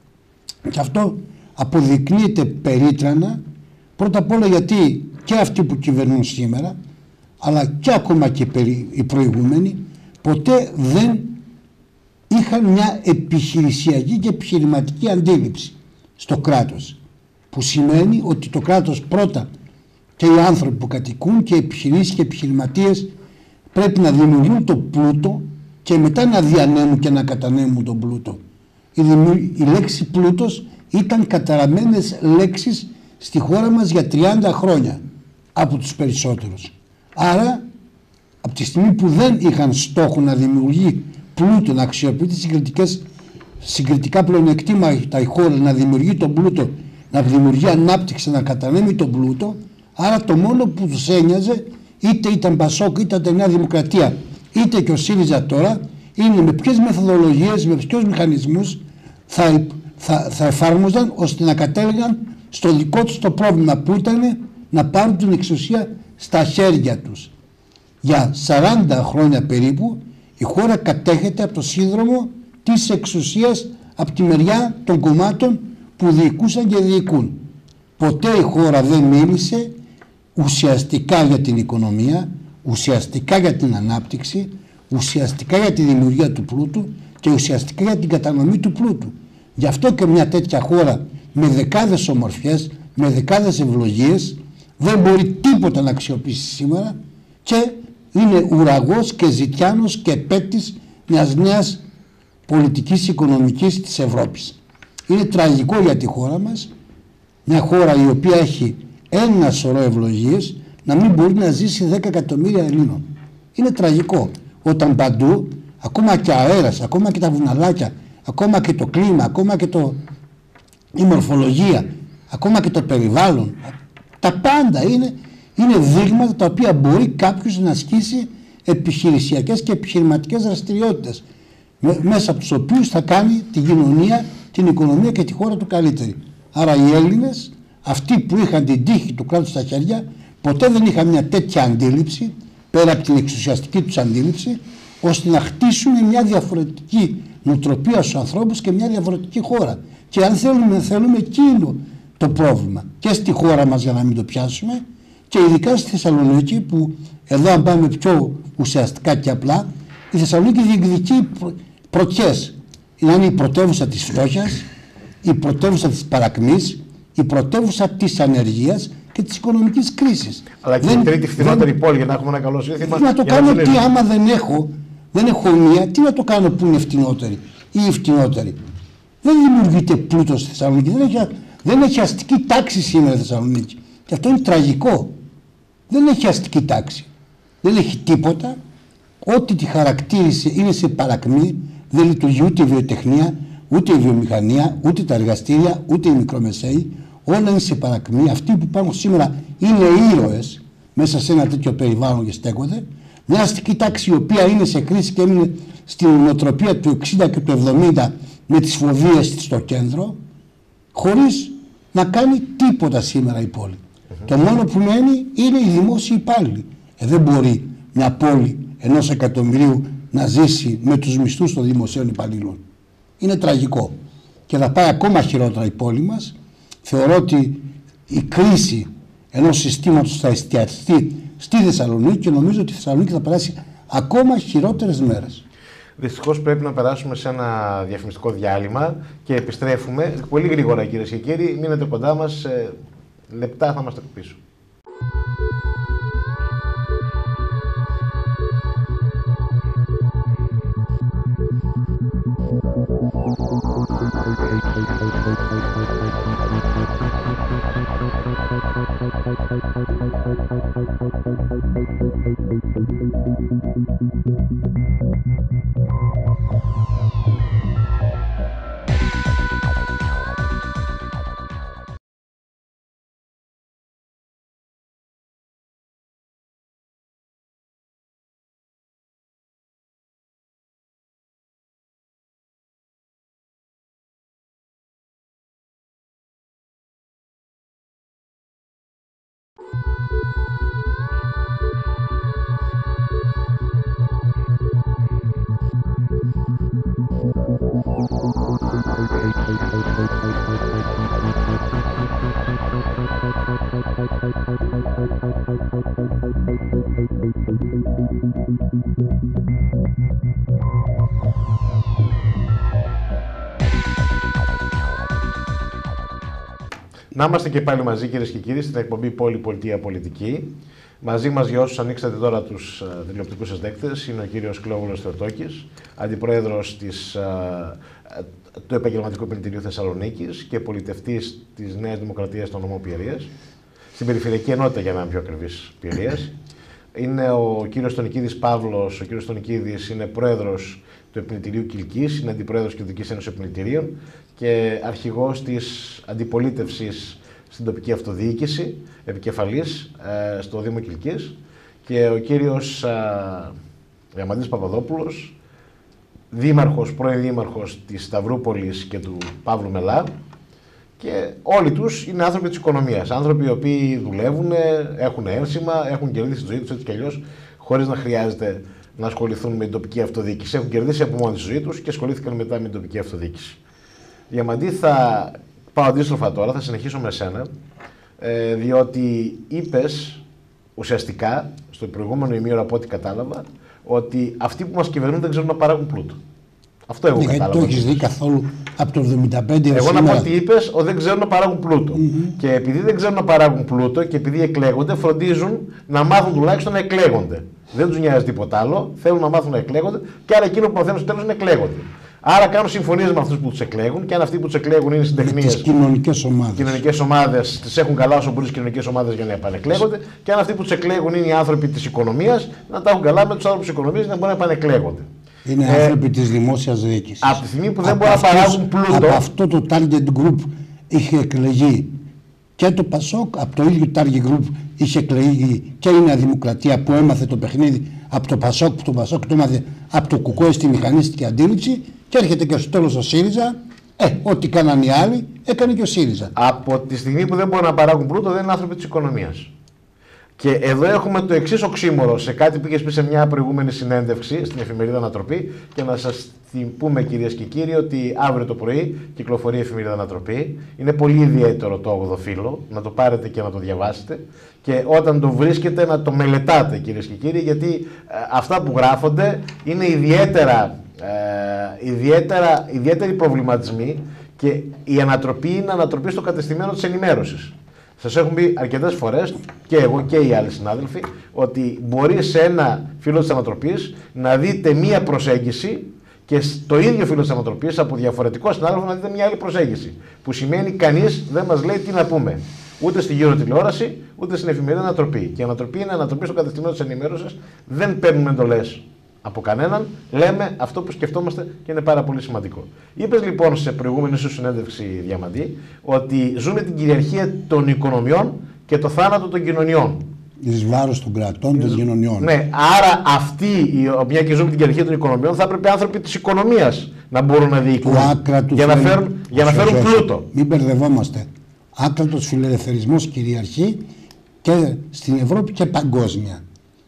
Και αυτό αποδεικνύεται περίτρανα, πρώτα απ' όλα γιατί και αυτοί που κυβερνούν σήμερα, αλλά και ακόμα και οι προηγούμενοι, ποτέ δεν είχαν μια επιχειρησιακή και επιχειρηματική αντίληψη στο κράτος. Που σημαίνει ότι το κράτος πρώτα και οι άνθρωποι που κατοικούν και οι επιχειρήσεις και οι επιχειρηματίες πρέπει να δημιουργούν το πλούτο και μετά να διανέμουν και να κατανέμουν τον πλούτο. Η, η λέξη πλούτος ήταν καταραμένες λέξεις στη χώρα μας για τριάντα χρόνια από τους περισσότερους. Άρα, από τη στιγμή που δεν είχαν στόχο να δημιουργεί πλούτο, να αξιοποιεί τις συγκριτικές, συγκριτικά πλεονεκτήματα η χώρα, να δημιουργεί τον πλούτο, να δημιουργεί ανάπτυξη, να κατανέμει τον πλούτο, άρα το μόνο που τους ένοιαζε, είτε ήταν Πασόκ, είτε ήταν Νέα Δημοκρατία, είτε και ο ΣΥΡΙΖΑ τώρα, είναι με ποιες μεθοδολογίες, με ποιους μηχανισμούς θα, θα, θα εφάρμοζαν ώστε να κατέληγαν στο δικό τους το πρόβλημα, που ήταν να πάρουν την εξουσία στα χέρια τους. Για σαράντα χρόνια περίπου η χώρα κατέχεται από το σύνδρομο της εξουσίας από τη μεριά των κομμάτων που διοικούσαν και διοικούν. Ποτέ η χώρα δεν μίλησε ουσιαστικά για την οικονομία, ουσιαστικά για την ανάπτυξη, ουσιαστικά για τη δημιουργία του πλούτου και ουσιαστικά για την κατανομή του πλούτου. Γι' αυτό και μια τέτοια χώρα με δεκάδες ομορφιές, με δεκάδες ευλογίες δεν μπορεί τίποτα να αξιοποιήσει σήμερα και είναι ουραγός και ζητιάνος και επέτης μιας νέας πολιτικής οικονομικής της Ευρώπης. Είναι τραγικό για τη χώρα μας, μια χώρα η οποία έχει ένα σωρό ευλογίες, να μην μπορεί να ζήσει δέκα εκατομμύρια Ελλήνων. Είναι τραγικό όταν παντού, ακόμα και αέρας, ακόμα και τα βουναλάκια, ακόμα και το κλίμα, ακόμα και το, η μορφολογία, ακόμα και το περιβάλλον, τα πάντα είναι, είναι δείγματα τα οποία μπορεί κάποιος να ασκήσει επιχειρησιακές και επιχειρηματικές δραστηριότητες, μέσα από τους οποίους θα κάνει την κοινωνία, την οικονομία και τη χώρα του καλύτερη. Άρα οι Έλληνες, αυτοί που είχαν την τύχη του κράτους στα χέρια, ποτέ δεν είχαν μια τέτοια αντίληψη, πέρα από την εξουσιαστική τους αντίληψη, ώστε να χτίσουν μια διαφορετική νοοτροπία στους ανθρώπους και μια διαφορετική χώρα. Και αν θέλουμε, θέλουμε εκείνο το πρόβλημα και στη χώρα μας, για να μην το πιάσουμε, και ειδικά στη Θεσσαλονίκη, που εδώ αν πάμε πιο ουσιαστικά και απλά, η Θεσσαλονίκη διεκδικεί προ, πρωτιές. Είναι η πρωτεύουσα της φτώχειας, η πρωτεύουσα της παρακμής, η πρωτεύουσα της ανεργίας και της οικονομικής κρίσης. Αλλά και δεν, η τρίτη φθηνότερη δεν, πόλη, για να έχουμε ένα καλό σύνθημα. Τι να το κάνω, τι άμα δεν έχω, δεν έχω μία, τι να το κάνω που είναι φτηνότερη ή η φτηνότερη. Δεν δημιουργείται πλούτος στη Θεσσαλονίκη, δεν έχει, δεν έχει αστική τάξη σήμερα η Θεσσαλονίκη. Και αυτό είναι τραγικό. Δεν έχει αστική τάξη. Δεν έχει τίποτα. Ό,τι τη χαρακτήρισε είναι σε παρακμή. Δεν λειτουργεί ούτε η βιοτεχνία, ούτε η βιομηχανία, ούτε τα εργαστήρια, ούτε οι μικρομεσαίοι. Όλα είναι σε παρακμή. Αυτοί που υπάρχουν σήμερα είναι ήρωες μέσα σε ένα τέτοιο περιβάλλον και στέκονται. Μια αστική τάξη η οποία είναι σε κρίση και έμεινε στην νοοτροπία του εξήντα και του εβδομήντα με τις φοβίες της στο κέντρο, χωρίς να κάνει τίποτα σήμερα η πόλη. Mm-hmm. Το μόνο που μένει είναι οι δημόσιοι υπάλληλοι. Ε, δεν μπορεί μια πόλη ενός εκατομμυρίου να ζήσει με τους μισθούς των δημοσίων υπαλλήλων. Είναι τραγικό. Και θα πάει ακόμα χειρότερα η πόλη μας. Θεωρώ ότι η κρίση ενός συστήματος θα εστιαστεί στη Θεσσαλονίκη και νομίζω ότι η Θεσσαλονίκη θα περάσει ακόμα χειρότερες μέρες. Δυστυχώς πρέπει να περάσουμε σε ένα διαφημιστικό διάλειμμα και επιστρέφουμε πολύ γρήγορα, κυρίες και κύριοι. Μείνετε κοντά μας. λεπτά θα είμαστε πίσω. Να είμαστε και πάλι μαζί, κυρίες και κύριοι, στην εκπομπή Πόλη, Πολιτεία, Πολιτική. Μαζί μας, για όσους ανοίξατε τώρα τους uh, τηλεοπτικούς σας δέκτες, είναι ο κύριος Κλώβουλος Θεοτόκης, αντιπρόεδρος της, uh, του Επαγγελματικού Επιμελητηρίου Θεσσαλονίκης και πολιτευτής της Νέας Δημοκρατίας των Νομών Πιερίας, στην Περιφερειακή Ενότητα, για να είμαι πιο ακριβής, Πιερίας. Είναι ο κύριος Στονικίδης Παύλος, ο κύριος Στονικίδης είναι πρόεδρος του Επιμελητηρίου Κιλκής, είναι αντιπρόεδρος Κεντρικής Ένωσης Επιμελητηρίων και αρχηγός της αντιπολίτευσης στην τοπική αυτοδιοίκηση, επικεφαλής ε, στο Δήμο Κιλκής, και ο κύριος ε, Διαμαντής Παπαδόπουλος, δήμαρχος, πρώην δήμαρχος της Σταυρούπολης και του Παύλου Μελά, και όλοι τους είναι άνθρωποι της οικονομίας, άνθρωποι οι οποίοι δουλεύουν, έχουν ένσημα, έχουν κερδίσει τη ζωή τους έτσι κι αλλιώς, χωρίς να χρειάζεται να ασχοληθούν με την τοπική αυτοδιοίκηση. Έχουν κερδίσει από μόνοι τη ζωή τους και ασχολήθηκαν μετά με την τοπική αυτοδιοίκηση. Διαμαντή, θα πάω αντίστροφα τώρα, θα συνεχίσω με σένα, ε, διότι είπες ουσιαστικά στο προηγούμενο ημίωρο, από ό,τι κατάλαβα, ότι αυτοί που μας κυβερνούν δεν ξέρουν να παράγουν πλούτο. Αυτό εγώ ναι, κατάλαβα. Δεν το έχεις δει καθόλου από το εβδομήντα πέντε έως εγώ σήμερα. Να πω ότι είπες ότι δεν ξέρουν να παράγουν πλούτο. Mm-hmm. Και επειδή δεν ξέρουν να παράγουν πλούτο και επειδή εκλέγονται, φροντίζουν να μάθουν τουλάχιστον να εκλέγονται. Δεν τους νοιάζει τίποτα άλλο. Θέλουν να μάθουν να εκλέγονται και άρα εκείνο που μαθαίνουν στο τέλος είναι εκλέγονται. Άρα κάνουν συμφωνίες με αυτούς που τους εκλέγουν, και αν αυτοί που τους εκλέγουν είναι συντεχνίες. Τις κοινωνικές ομάδες. Κοινωνικές ομάδες, τις έχουν καλά όσο μπορούν τις κοινωνικές ομάδες για να επανεκλέγονται, και αν αυτοί που τους εκλέγουν είναι οι άνθρωποι της οικονομίας, να τα έχουν καλά με τους άνθρωπους της οικονομίας για να μπορούν να επανεκλέγονται. Είναι ε, άνθρωποι της δημόσιας διοίκησης. Από τη στιγμή που δεν μπορούν να παράγουν πλούτο. Από αυτό το target group είχε εκλεγεί και το Πασόκ, από το ίδιο target group είχε εκλεγεί και η Νέα Δημοκρατία που έμαθε το παιχνίδι από το Πασόκ, που το Πασόκ το έμαθε από το Κουκόε στη μηχανίστικη αντίληψη, και έρχεται και στο τέλος ο ΣΥΡΙΖΑ. Ε, ό,τι κάναν οι άλλοι, έκανε και ο ΣΥΡΙΖΑ. Από τη στιγμή που δεν μπορούν να παράγουν πλούτο, δεν είναι άνθρωποι της οικονομίας. Και εδώ έχουμε το εξής οξύμορο σε κάτι που είχες πει σε μια προηγούμενη συνέντευξη στην εφημερίδα Ανατροπή, και να σας την πούμε, κυρίες και κύριοι, ότι αύριο το πρωί κυκλοφορεί η εφημερίδα Ανατροπή. Είναι πολύ ιδιαίτερο το όγδοο φύλλο, να το πάρετε και να το διαβάσετε, και όταν το βρίσκετε να το μελετάτε, κυρίες και κύριοι, γιατί ε, αυτά που γράφονται είναι ιδιαίτερα, ε, ιδιαίτερα, ιδιαίτεροι προβληματισμοί, και η Ανατροπή είναι ανατροπή στο κατεστημένο της ενημέρωσης. Σας έχουν πει αρκετές φορές, και εγώ και οι άλλοι συνάδελφοι, ότι μπορεί σε ένα φύλλο της Ανατροπής να δείτε μία προσέγγιση και στο ίδιο φύλλο της Ανατροπής από διαφορετικό συνάδελφο να δείτε μία άλλη προσέγγιση. Που σημαίνει κανείς δεν μας λέει τι να πούμε. Ούτε στη γύρω τηλεόραση, ούτε στην εφημερίδα Ανατροπή. Και η Ανατροπή είναι ανατροπή στο κατεστημένο της ενημέρωσης, δεν παίρνουμε εντολές από κανέναν, λέμε αυτό που σκεφτόμαστε και είναι πάρα πολύ σημαντικό. Είπες λοιπόν σε προηγούμενη σου συνέντευξη, Διαμαντή, ότι ζούμε την κυριαρχία των οικονομιών και το θάνατο των κοινωνιών. Εις βάρος των κρατών, των κοινωνιών. Ναι, άρα αυτοί, μια και ζούμε την κυριαρχία των οικονομιών, θα έπρεπε άνθρωποι της οικονομίας να μπορούν να διοικούν για να φέρουν, για να φέρουν πλούτο. Μην μπερδευόμαστε. Άκρατος φιλελευθερισμός κυριαρχεί και στην Ευρώπη και παγκόσμια.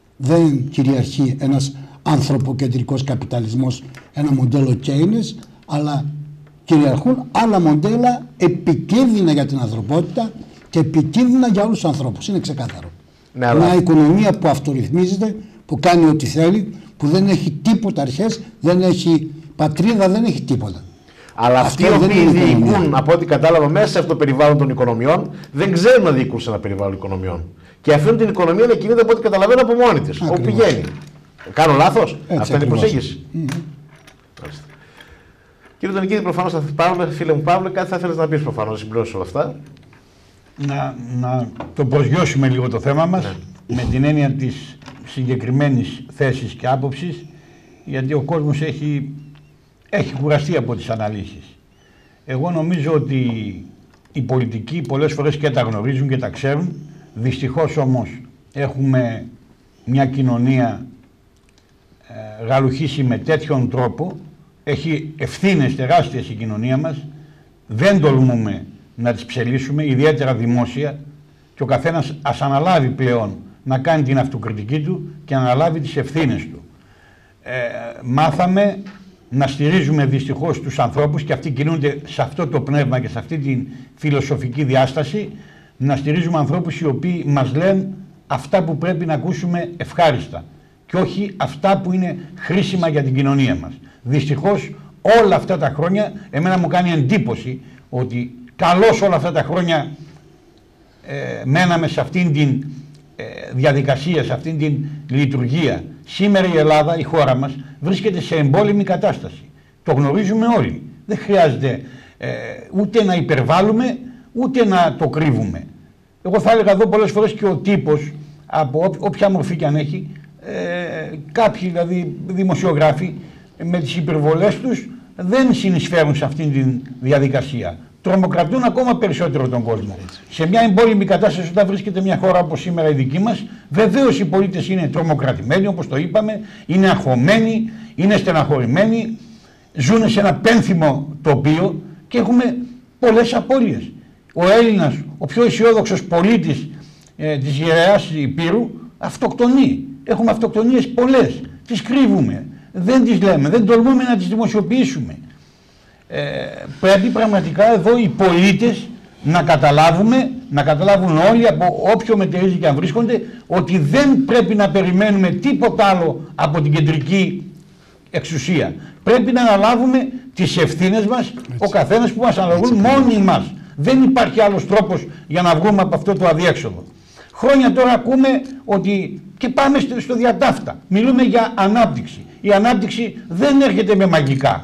Δεν κυριαρχεί ένας ανθρωποκεντρικός καπιταλισμός, ένα μοντέλο Κέινες, αλλά κυριαρχούν άλλα μοντέλα επικίνδυνα για την ανθρωπότητα και επικίνδυνα για όλους τους ανθρώπους. Είναι ξεκάθαρο. Ναι, αλλά... Μια οικονομία που αυτορυθμίζεται, που κάνει ό,τι θέλει, που δεν έχει τίποτα αρχές, δεν έχει πατρίδα, δεν έχει τίποτα. Αλλά αυτοί οι οποίοι διοικούν, από ό,τι κατάλαβα, μέσα σε αυτό το περιβάλλον των οικονομιών, δεν ξέρουν να διοικούν σε ένα περιβάλλον οικονομιών. Και αφήνουν την οικονομία να κινείται, από ό,τι καταλαβαίνω, από μόνη της. Όπου πηγαίνει. Κάνω λάθος? Αυτή είναι η προσέγγιση. Mm-hmm. Κύριε Τονικίδη, προφανώς θα πάρουμε, φίλε μου Παύλε, κάτι θα ήθελες να πεις προφανώς, να συμπληρώσεις όλα αυτά. Να, να το προσγειώσουμε λίγο το θέμα μας, ναι. με την έννοια της συγκεκριμένης θέσης και άποψης, γιατί ο κόσμος έχει, έχει κουραστεί από τις αναλύσεις. Εγώ νομίζω ότι οι πολιτικοί πολλές φορές και τα γνωρίζουν και τα ξέρουν. Δυστυχώς όμως έχουμε μια κοινωνία ε, γαλουχίσει με τέτοιον τρόπο. Έχει ευθύνες τεράστιες η κοινωνία μας. Δεν τολμούμε να τις ψελίσουμε, ιδιαίτερα δημόσια, και ο καθένας ας αναλάβει πλέον να κάνει την αυτοκριτική του και να αναλάβει τις ευθύνες του. Ε, μάθαμε να στηρίζουμε δυστυχώς τους ανθρώπους, και αυτοί κινούνται σε αυτό το πνεύμα και σε αυτή τη φιλοσοφική διάσταση, να στηρίζουμε ανθρώπους οι οποίοι μας λένε αυτά που πρέπει να ακούσουμε ευχάριστα και όχι αυτά που είναι χρήσιμα για την κοινωνία μας. Δυστυχώς όλα αυτά τα χρόνια, εμένα μου κάνει εντύπωση ότι καλώς όλα αυτά τα χρόνια ε, μέναμε σε αυτήν την ε, διαδικασία, σε αυτήν την λειτουργία. Σήμερα η Ελλάδα, η χώρα μας, βρίσκεται σε εμπόλεμη κατάσταση. Το γνωρίζουμε όλοι. Δεν χρειάζεται ε, ούτε να υπερβάλλουμε, ούτε να το κρύβουμε. Εγώ θα έλεγα εδώ πολλές φορές και ο τύπος, από όποια μορφή και αν έχει, ε, κάποιοι δηλαδή δημοσιογράφοι, με τις υπερβολές τους δεν συνεισφέρουν σε αυτήν τη διαδικασία. Τρομοκρατούν ακόμα περισσότερο τον κόσμο. Σε μια εμπόλεμη κατάσταση, όταν βρίσκεται μια χώρα όπως σήμερα η δική μας, βεβαίως οι πολίτες είναι τρομοκρατημένοι, όπως το είπαμε, είναι αγχωμένοι, είναι στεναχωρημένοι, ζουν σε ένα πένθυμο τοπίο και έχουμε πολλές απώλειες. Ο Έλληνας, ο πιο αισιόδοξος πολίτης ε, της Γεραιάς Υπήρου, αυτοκτονεί. Έχουμε αυτοκτονίες πολλές. Τις κρύβουμε. Δεν τις λέμε, δεν τολμούμε να τις δημοσιοποιήσουμε. Ε, πρέπει πραγματικά εδώ οι πολίτες να καταλάβουμε, να καταλάβουν όλοι από όποιο μετερίζει και αν βρίσκονται, ότι δεν πρέπει να περιμένουμε τίποτα άλλο από την κεντρική εξουσία. Πρέπει να αναλάβουμε τις ευθύνες μας, έτσι, ο καθένας που μας αναλογούν, μόνοι μας. Δεν υπάρχει άλλος τρόπος για να βγούμε από αυτό το αδιέξοδο. Χρόνια τώρα ακούμε ότι, και πάμε στο διατάφτα, μιλούμε για ανάπτυξη. Η ανάπτυξη δεν έρχεται με μαγικά.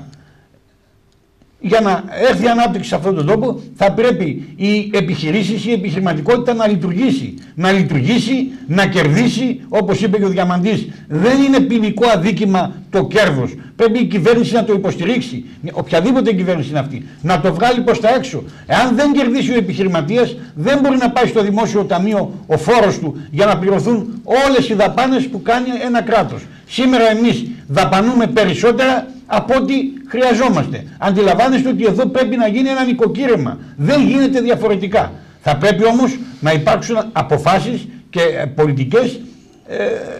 Για να έρθει η ανάπτυξη σε αυτόν τον τόπο θα πρέπει οι επιχειρήσεις, η επιχειρηματικότητα να λειτουργήσει. Να λειτουργήσει, να κερδίσει, όπως είπε και ο Διαμαντής. Δεν είναι ποινικό αδίκημα το κέρδος. Πρέπει η κυβέρνηση να το υποστηρίξει. Οποιαδήποτε κυβέρνηση είναι αυτή. Να το βγάλει προς τα έξω. Εάν δεν κερδίσει ο επιχειρηματίας, δεν μπορεί να πάει στο δημόσιο ταμείο ο φόρος του για να πληρωθούν όλες οι δαπάνες που κάνει ένα κράτος. Σήμερα εμείς δαπανούμε περισσότερα από ό,τι χρειαζόμαστε. Αντιλαμβάνεστε ότι εδώ πρέπει να γίνει ένα νοικοκύρεμα. Δεν γίνεται διαφορετικά. Θα πρέπει όμως να υπάρξουν αποφάσεις και πολιτικές ε,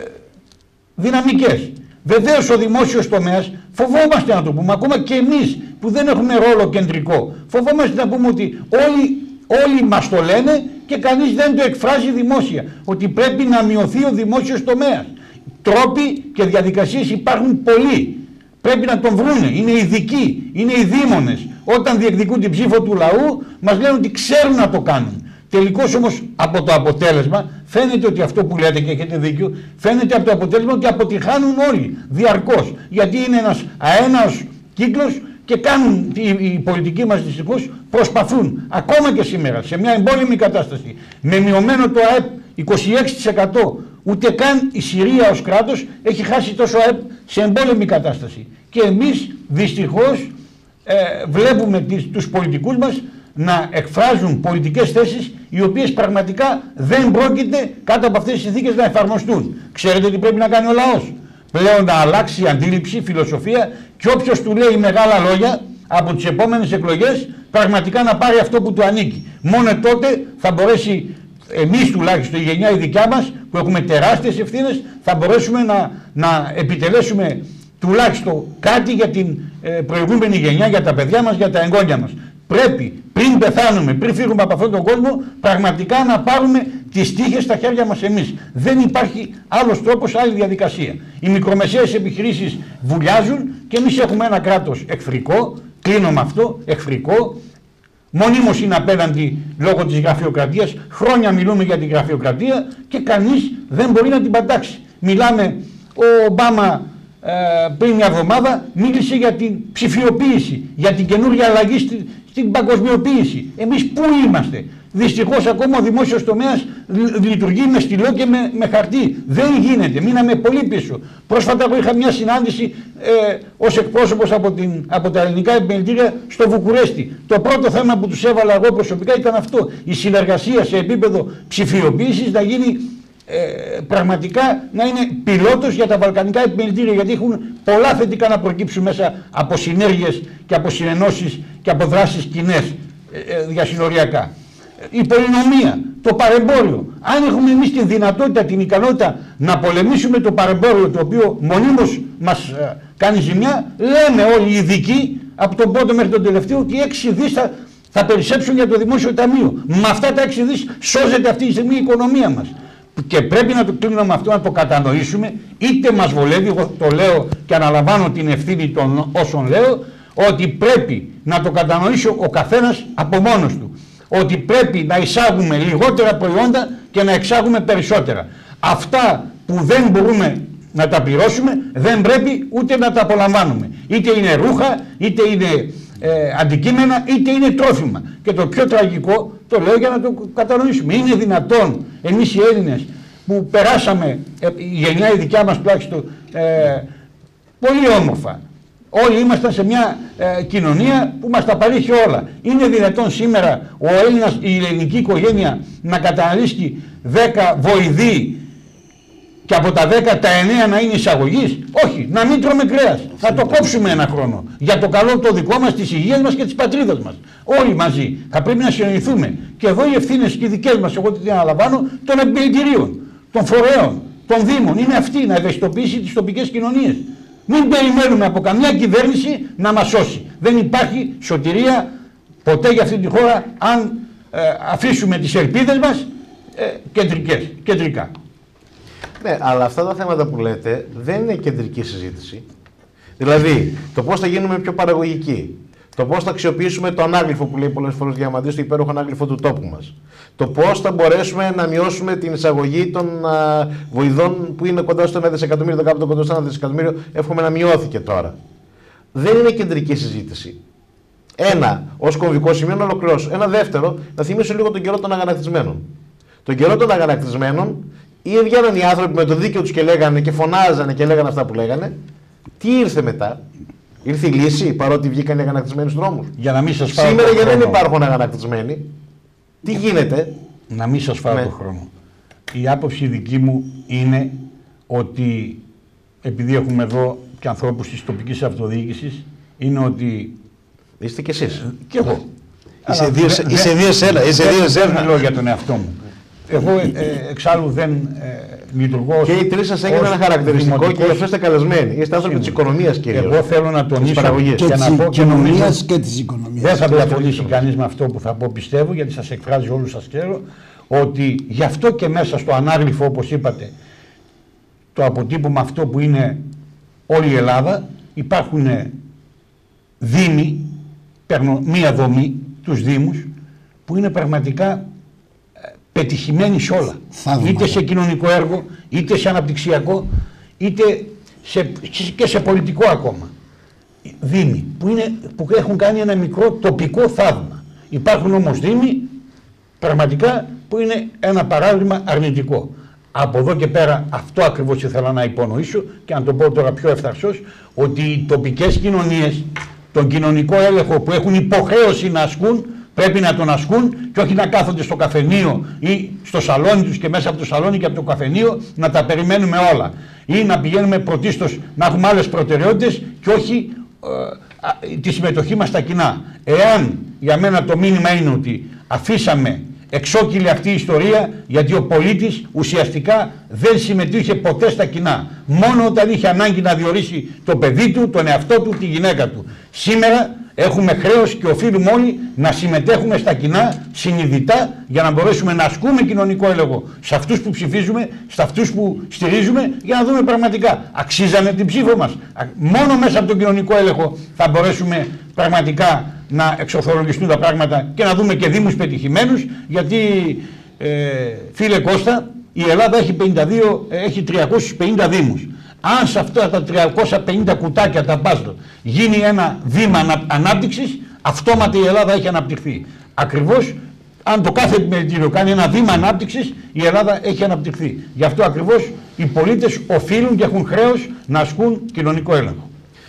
δυναμικές. Βεβαίως ο δημόσιος τομέας, φοβόμαστε να το πούμε, ακόμα και εμείς που δεν έχουμε ρόλο κεντρικό, φοβόμαστε να πούμε ότι όλοι, όλοι μας το λένε και κανείς δεν το εκφράζει δημόσια, ότι πρέπει να μειωθεί ο δημόσιος τομέας. Τρόποι και διαδικασίες υπάρχουν πολλοί. Πρέπει να τον βρούνε. Είναι ειδικοί, είναι οι δήμονες. Όταν διεκδικούν την ψήφο του λαού, μας λένε ότι ξέρουν να το κάνουν. Τελικώς όμως από το αποτέλεσμα, φαίνεται ότι αυτό που λέτε και έχετε δίκιο, φαίνεται από το αποτέλεσμα ότι αποτυχάνουν όλοι διαρκώς. Γιατί είναι ένας αέναος κύκλος και κάνουν, οι, οι πολιτικοί μας δυστυχώς προσπαθούν ακόμα και σήμερα σε μια εμπόλεμη κατάσταση με μειωμένο το ΑΕΠ είκοσι έξι τοις εκατό. Ούτε καν η Συρία ως κράτος έχει χάσει τόσο ΑΕΠ σε εμπόλεμη κατάσταση. Και εμείς δυστυχώς ε, βλέπουμε τις, τους πολιτικούς μας να εκφράζουν πολιτικές θέσεις οι οποίες πραγματικά δεν πρόκειται κάτω από αυτές τις συνθήκες να εφαρμοστούν. Ξέρετε τι πρέπει να κάνει ο λαός? Πλέον να αλλάξει η αντίληψη, η φιλοσοφία, και όποιος του λέει μεγάλα λόγια από τις επόμενες εκλογές πραγματικά να πάρει αυτό που του ανήκει. Μόνο τότε θα μπορέσει, εμείς τουλάχιστον η γενιά η δικιά μας που έχουμε τεράστιες ευθύνες, θα μπορέσουμε να, να επιτελέσουμε τουλάχιστον κάτι για την ε, προηγούμενη γενιά, για τα παιδιά μας, για τα εγγόνια μας. Πρέπει πριν πεθάνουμε, πριν φύγουμε από αυτόν τον κόσμο, πραγματικά να πάρουμε τις τύχες στα χέρια μας εμείς. Δεν υπάρχει άλλος τρόπος, άλλη διαδικασία. Οι μικρομεσαίες επιχειρήσεις βουλιάζουν και εμείς έχουμε ένα κράτος εχθρικό, κλείνω με αυτό, εχθρικό, μονίμως είναι απέναντι λόγω της γραφειοκρατίας, χρόνια μιλούμε για την γραφειοκρατία και κανείς δεν μπορεί να την πατάξει. Μιλάμε, ο Ομπάμα ε, πριν μια εβδομάδα μίλησε για την ψηφιοποίηση, για την καινούργια αλλαγή στη, στην παγκοσμιοποίηση. Εμείς πού είμαστε? Δυστυχώς ακόμα ο δημόσιος τομέας λειτουργεί με στυλό και με, με χαρτί. Δεν γίνεται. Μείναμε πολύ πίσω. Πρόσφατα εγώ είχα μια συνάντηση ε, ως εκπρόσωπος από, την, από τα ελληνικά επιμελητήρια στο Βουκουρέστι. Το πρώτο θέμα που τους έβαλα εγώ προσωπικά ήταν αυτό. Η συνεργασία σε επίπεδο ψηφιοποίησης να γίνει ε, πραγματικά να είναι πιλότος για τα βαλκανικά επιμελητήρια. Γιατί έχουν πολλά θετικά να προκύψουν μέσα από συνέργειες και από συνενώσεις και από δράσεις κοινές ε, ε, διασυνοριακά. Η πολυνομία, το παρεμπόριο. Αν έχουμε εμείς την δυνατότητα, την ικανότητα να πολεμήσουμε το παρεμπόριο, το οποίο μονίμως μας ε, κάνει ζημιά, λέμε όλοι οι ειδικοί από τον πρώτο μέχρι τον τελευταίο ότι έξι δις θα, θα περισσέψουν για το δημόσιο ταμείο. Με αυτά τα έξι δις σώζεται αυτή τη στιγμή η οικονομία μας. Και πρέπει να το κλείνουμε με αυτό, να το κατανοήσουμε, είτε μας βολεύει, εγώ το λέω και αναλαμβάνω την ευθύνη των όσων λέω, ότι πρέπει να το κατανοήσει ο καθένας από μόνος του. Ότι πρέπει να εισάγουμε λιγότερα προϊόντα και να εξάγουμε περισσότερα. Αυτά που δεν μπορούμε να τα πληρώσουμε δεν πρέπει ούτε να τα απολαμβάνουμε. Είτε είναι ρούχα, είτε είναι ε, αντικείμενα, είτε είναι τρόφιμα. Και το πιο τραγικό, το λέω για να το κατανοήσουμε, είναι δυνατόν εμείς οι Έλληνες που περάσαμε, ε, η γενιά η δικιά μας τουλάχιστον, ε, πολύ όμορφα. Όλοι ήμασταν σε μια ε, κοινωνία που μας τα παρήχε όλα. Είναι δυνατόν σήμερα ο Έλληνας, η ελληνική οικογένεια να καταναλύσει δέκα βοηδοί και από τα δέκα τα εννέα να είναι εισαγωγής? Όχι, να μην τρώμε κρέας. Θα το κόψουμε ένα χρόνο. Για το καλό το δικό μας, της υγείας μας και της πατρίδας μας. Όλοι μαζί. Θα πρέπει να συνοηθούμε. Και εδώ οι ευθύνες και οι δικές μας, εγώ τι αναλαμβάνω, των επιμελητηρίων, των φορέων, των δήμων. Είναι αυτή να ευαισθητοποιήσει τις τοπικές κοινωνίες. Μην περιμένουμε από καμιά κυβέρνηση να μας σώσει. Δεν υπάρχει σωτηρία ποτέ για αυτή τη χώρα αν ε, αφήσουμε τις ελπίδες μας ε, κεντρικές, κεντρικά. Ναι, αλλά αυτά τα θέματα που λέτε δεν είναι κεντρική συζήτηση. Δηλαδή, το πώς θα γίνουμε πιο παραγωγικοί, το πώς θα αξιοποιήσουμε το ανάγλυφο που λέει πολλές φορές Διαμαντής, το υπέροχο ανάγλυφο του τόπου μας. Το πώς θα μπορέσουμε να μειώσουμε την εισαγωγή των α, βοηδών που είναι κοντά στο ένα δισεκατομμύριο, το κάποιο κοντά στο ένα δισεκατομμύριο, εύχομαι να μειώθηκε τώρα. Δεν είναι κεντρική συζήτηση. Ένα, ως κομβικό σημείο να ολοκληρώσω. Ένα δεύτερο, να θυμίσω λίγο τον καιρό των αγανακτισμένων. Τον καιρό των αγανακτισμένων, ή βγαίναν οι άνθρωποι με το δίκαιο τους και λέγανε και φωνάζανε και λέγανε αυτά που λέγανε. Τι ήρθε μετά? Ήρθε η λύση, παρότι βγήκαν οι αγανακτισμένοι στους δρόμους? Για να μην σας φάω σήμερα το για χρόνο. δεν υπάρχουν αγανακτισμένοι. Τι γίνεται? Να μην σας φάω ναι. το χρόνο. Η άποψη δική μου είναι ότι, επειδή έχουμε εδώ και ανθρώπους της τοπικής αυτοδιοίκησης, είναι ότι... Είστε κι εσείς. Κι εγώ. Είσαι δύο, δε, είσαι δύο σένα, είσαι δύο σένα. Δεν μιλώ για τον εαυτό μου. Εγώ ε, ε, εξάλλου δεν ε, λειτουργώ. Και οι τρεις σας έγιναν ένα χαρακτηριστικό και γι' αυτό είστε καλεσμένοι. Είστε άνθρωποι της οικονομίας κυρίως. Εγώ θέλω να τονίσω και, και της να πω και νομίζω και της οικονομίας. Δεν θα διαφωνήσει κανείς με αυτό που θα πω, πιστεύω, γιατί σας εκφράζει όλους σας ξέρω, ότι γι' αυτό και μέσα στο ανάγλυφο, όπως είπατε, το αποτύπωμα αυτό που είναι όλη η Ελλάδα, υπάρχουν δήμοι, παίρνω μία δομή, τους δήμους, που είναι πραγματικά πετυχημένοι σε όλα. Θαύμα. Είτε σε κοινωνικό έργο, είτε σε αναπτυξιακό, είτε σε, και σε πολιτικό ακόμα. Δήμοι που, είναι, που έχουν κάνει ένα μικρό τοπικό θαύμα. Υπάρχουν όμως δήμοι πραγματικά που είναι ένα παράδειγμα αρνητικό. Από εδώ και πέρα αυτό ακριβώς ήθελα να υπονοήσω και να το πω τώρα πιο ευθαρσώς, ότι οι τοπικές κοινωνίες, τον κοινωνικό έλεγχο που έχουν υποχρέωση να ασκούν, πρέπει να τον ασκούν και όχι να κάθονται στο καφενείο ή στο σαλόνι τους και μέσα από το σαλόνι και από το καφενείο να τα περιμένουμε όλα. Ή να πηγαίνουμε πρωτίστως να έχουμε άλλες προτεραιότητες και όχι ε, τη συμμετοχή μας στα κοινά. Εάν για μένα το μήνυμα είναι ότι αφήσαμε εξόκυλη αυτή η ιστορία, γιατί ο πολίτης ουσιαστικά δεν συμμετείχε ποτέ στα κοινά. Μόνο όταν είχε ανάγκη να διορίσει το παιδί του, τον εαυτό του, τη γυναίκα του. Σήμερα Έχουμε χρέος και οφείλουμε όλοι να συμμετέχουμε στα κοινά συνειδητά για να μπορέσουμε να ασκούμε κοινωνικό έλεγχο σε αυτούς που ψηφίζουμε, σε αυτούς που στηρίζουμε, για να δούμε πραγματικά αξίζανε την ψήφο μας. Μόνο μέσα από τον κοινωνικό έλεγχο θα μπορέσουμε πραγματικά να εξορθολογιστούν τα πράγματα και να δούμε και δήμους πετυχημένους, γιατί ε, φίλε Κώστα, η Ελλάδα έχει, πενήντα δύο, έχει τριακόσιους πενήντα δήμους. Αν σε αυτά τα τριακόσια πενήντα κουτάκια τα παζλ γίνει ένα βήμα ανάπτυξης, αυτόματα η Ελλάδα έχει αναπτυχθεί. Ακριβώς, αν το κάθε επιμελητήριο κάνει ένα βήμα ανάπτυξης, η Ελλάδα έχει αναπτυχθεί. Γι' αυτό ακριβώς οι πολίτες οφείλουν και έχουν χρέος να ασκούν κοινωνικό έλεγχο.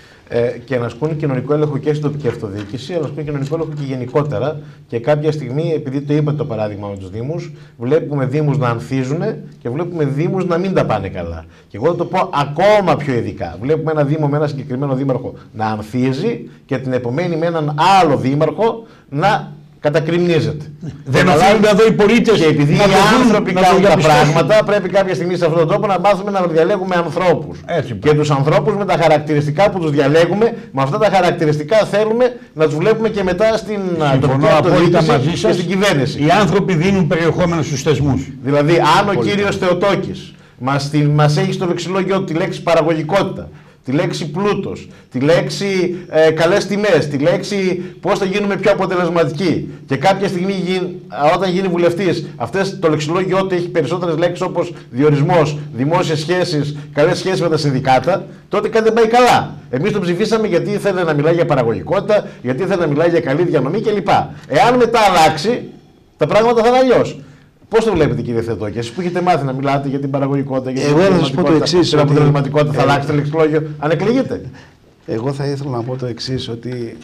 Ε, και να ασκούν κοινωνικό έλεγχο και στην τοπική αυτοδιοίκηση, αλλά να ασκούν κοινωνικό έλεγχο και γενικότερα. Και κάποια στιγμή, επειδή το είπατε το παράδειγμα με τους Δήμους, βλέπουμε Δήμους να ανθίζουν και βλέπουμε Δήμους να μην τα πάνε καλά. Και εγώ θα το πω ακόμα πιο ειδικά. Βλέπουμε ένα Δήμο με ένα συγκεκριμένο δήμαρχο να ανθίζει και την επομένη με έναν άλλο δήμαρχο να κατακριμνίζεται. Δεν οφείλουν εδώ οι πολίτες. Και επειδή οι άνθρωποι κάνουν τα πράγματα, πρέπει κάποια στιγμή σε αυτόν τον τόπο να μάθουμε να διαλέγουμε ανθρώπους. Και τους ανθρώπους με τα χαρακτηριστικά που τους διαλέγουμε, με αυτά τα χαρακτηριστικά θέλουμε να τους βλέπουμε και μετά στην τοπική αυτοδιοίκηση και στην κυβέρνηση. Οι άνθρωποι δίνουν περιεχόμενο στους θεσμούς. Δηλαδή, αν ο κύριος Θεοτόκης μας, μας έχει στο λεξιλόγιο τη λέξη παραγωγικότητα, τη λέξη πλούτος, τη λέξη ε, καλές τιμές, τη λέξη πώς θα γίνουμε πιο αποτελεσματικοί. Και κάποια στιγμή γι, όταν γίνει βουλευτής, αυτές το λεξιλόγιο ότι έχει περισσότερες λέξεις όπως διορισμός, δημόσιες σχέσεις, καλές σχέσεις με τα συνδικάτα, τότε κάτι δεν πάει καλά. Εμείς τον ψηφίσαμε γιατί ήθελε να μιλάει για παραγωγικότητα, γιατί ήθελε να μιλάει για καλή διανομή κλπ. Εάν μετά αλλάξει, τα πράγματα θα είναι αλλιώς. Πώς το βλέπετε, κύριε Θεοτόκη, εσείς που έχετε μάθει να μιλάτε για την παραγωγικότητα, για την αποτελεσματικότητα, την αποτελεσματικότητα, θα αλλάξετε το λεξιλόγιο, αν εκλεγείτε? Εγώ θα ήθελα να πω το εξής, ότι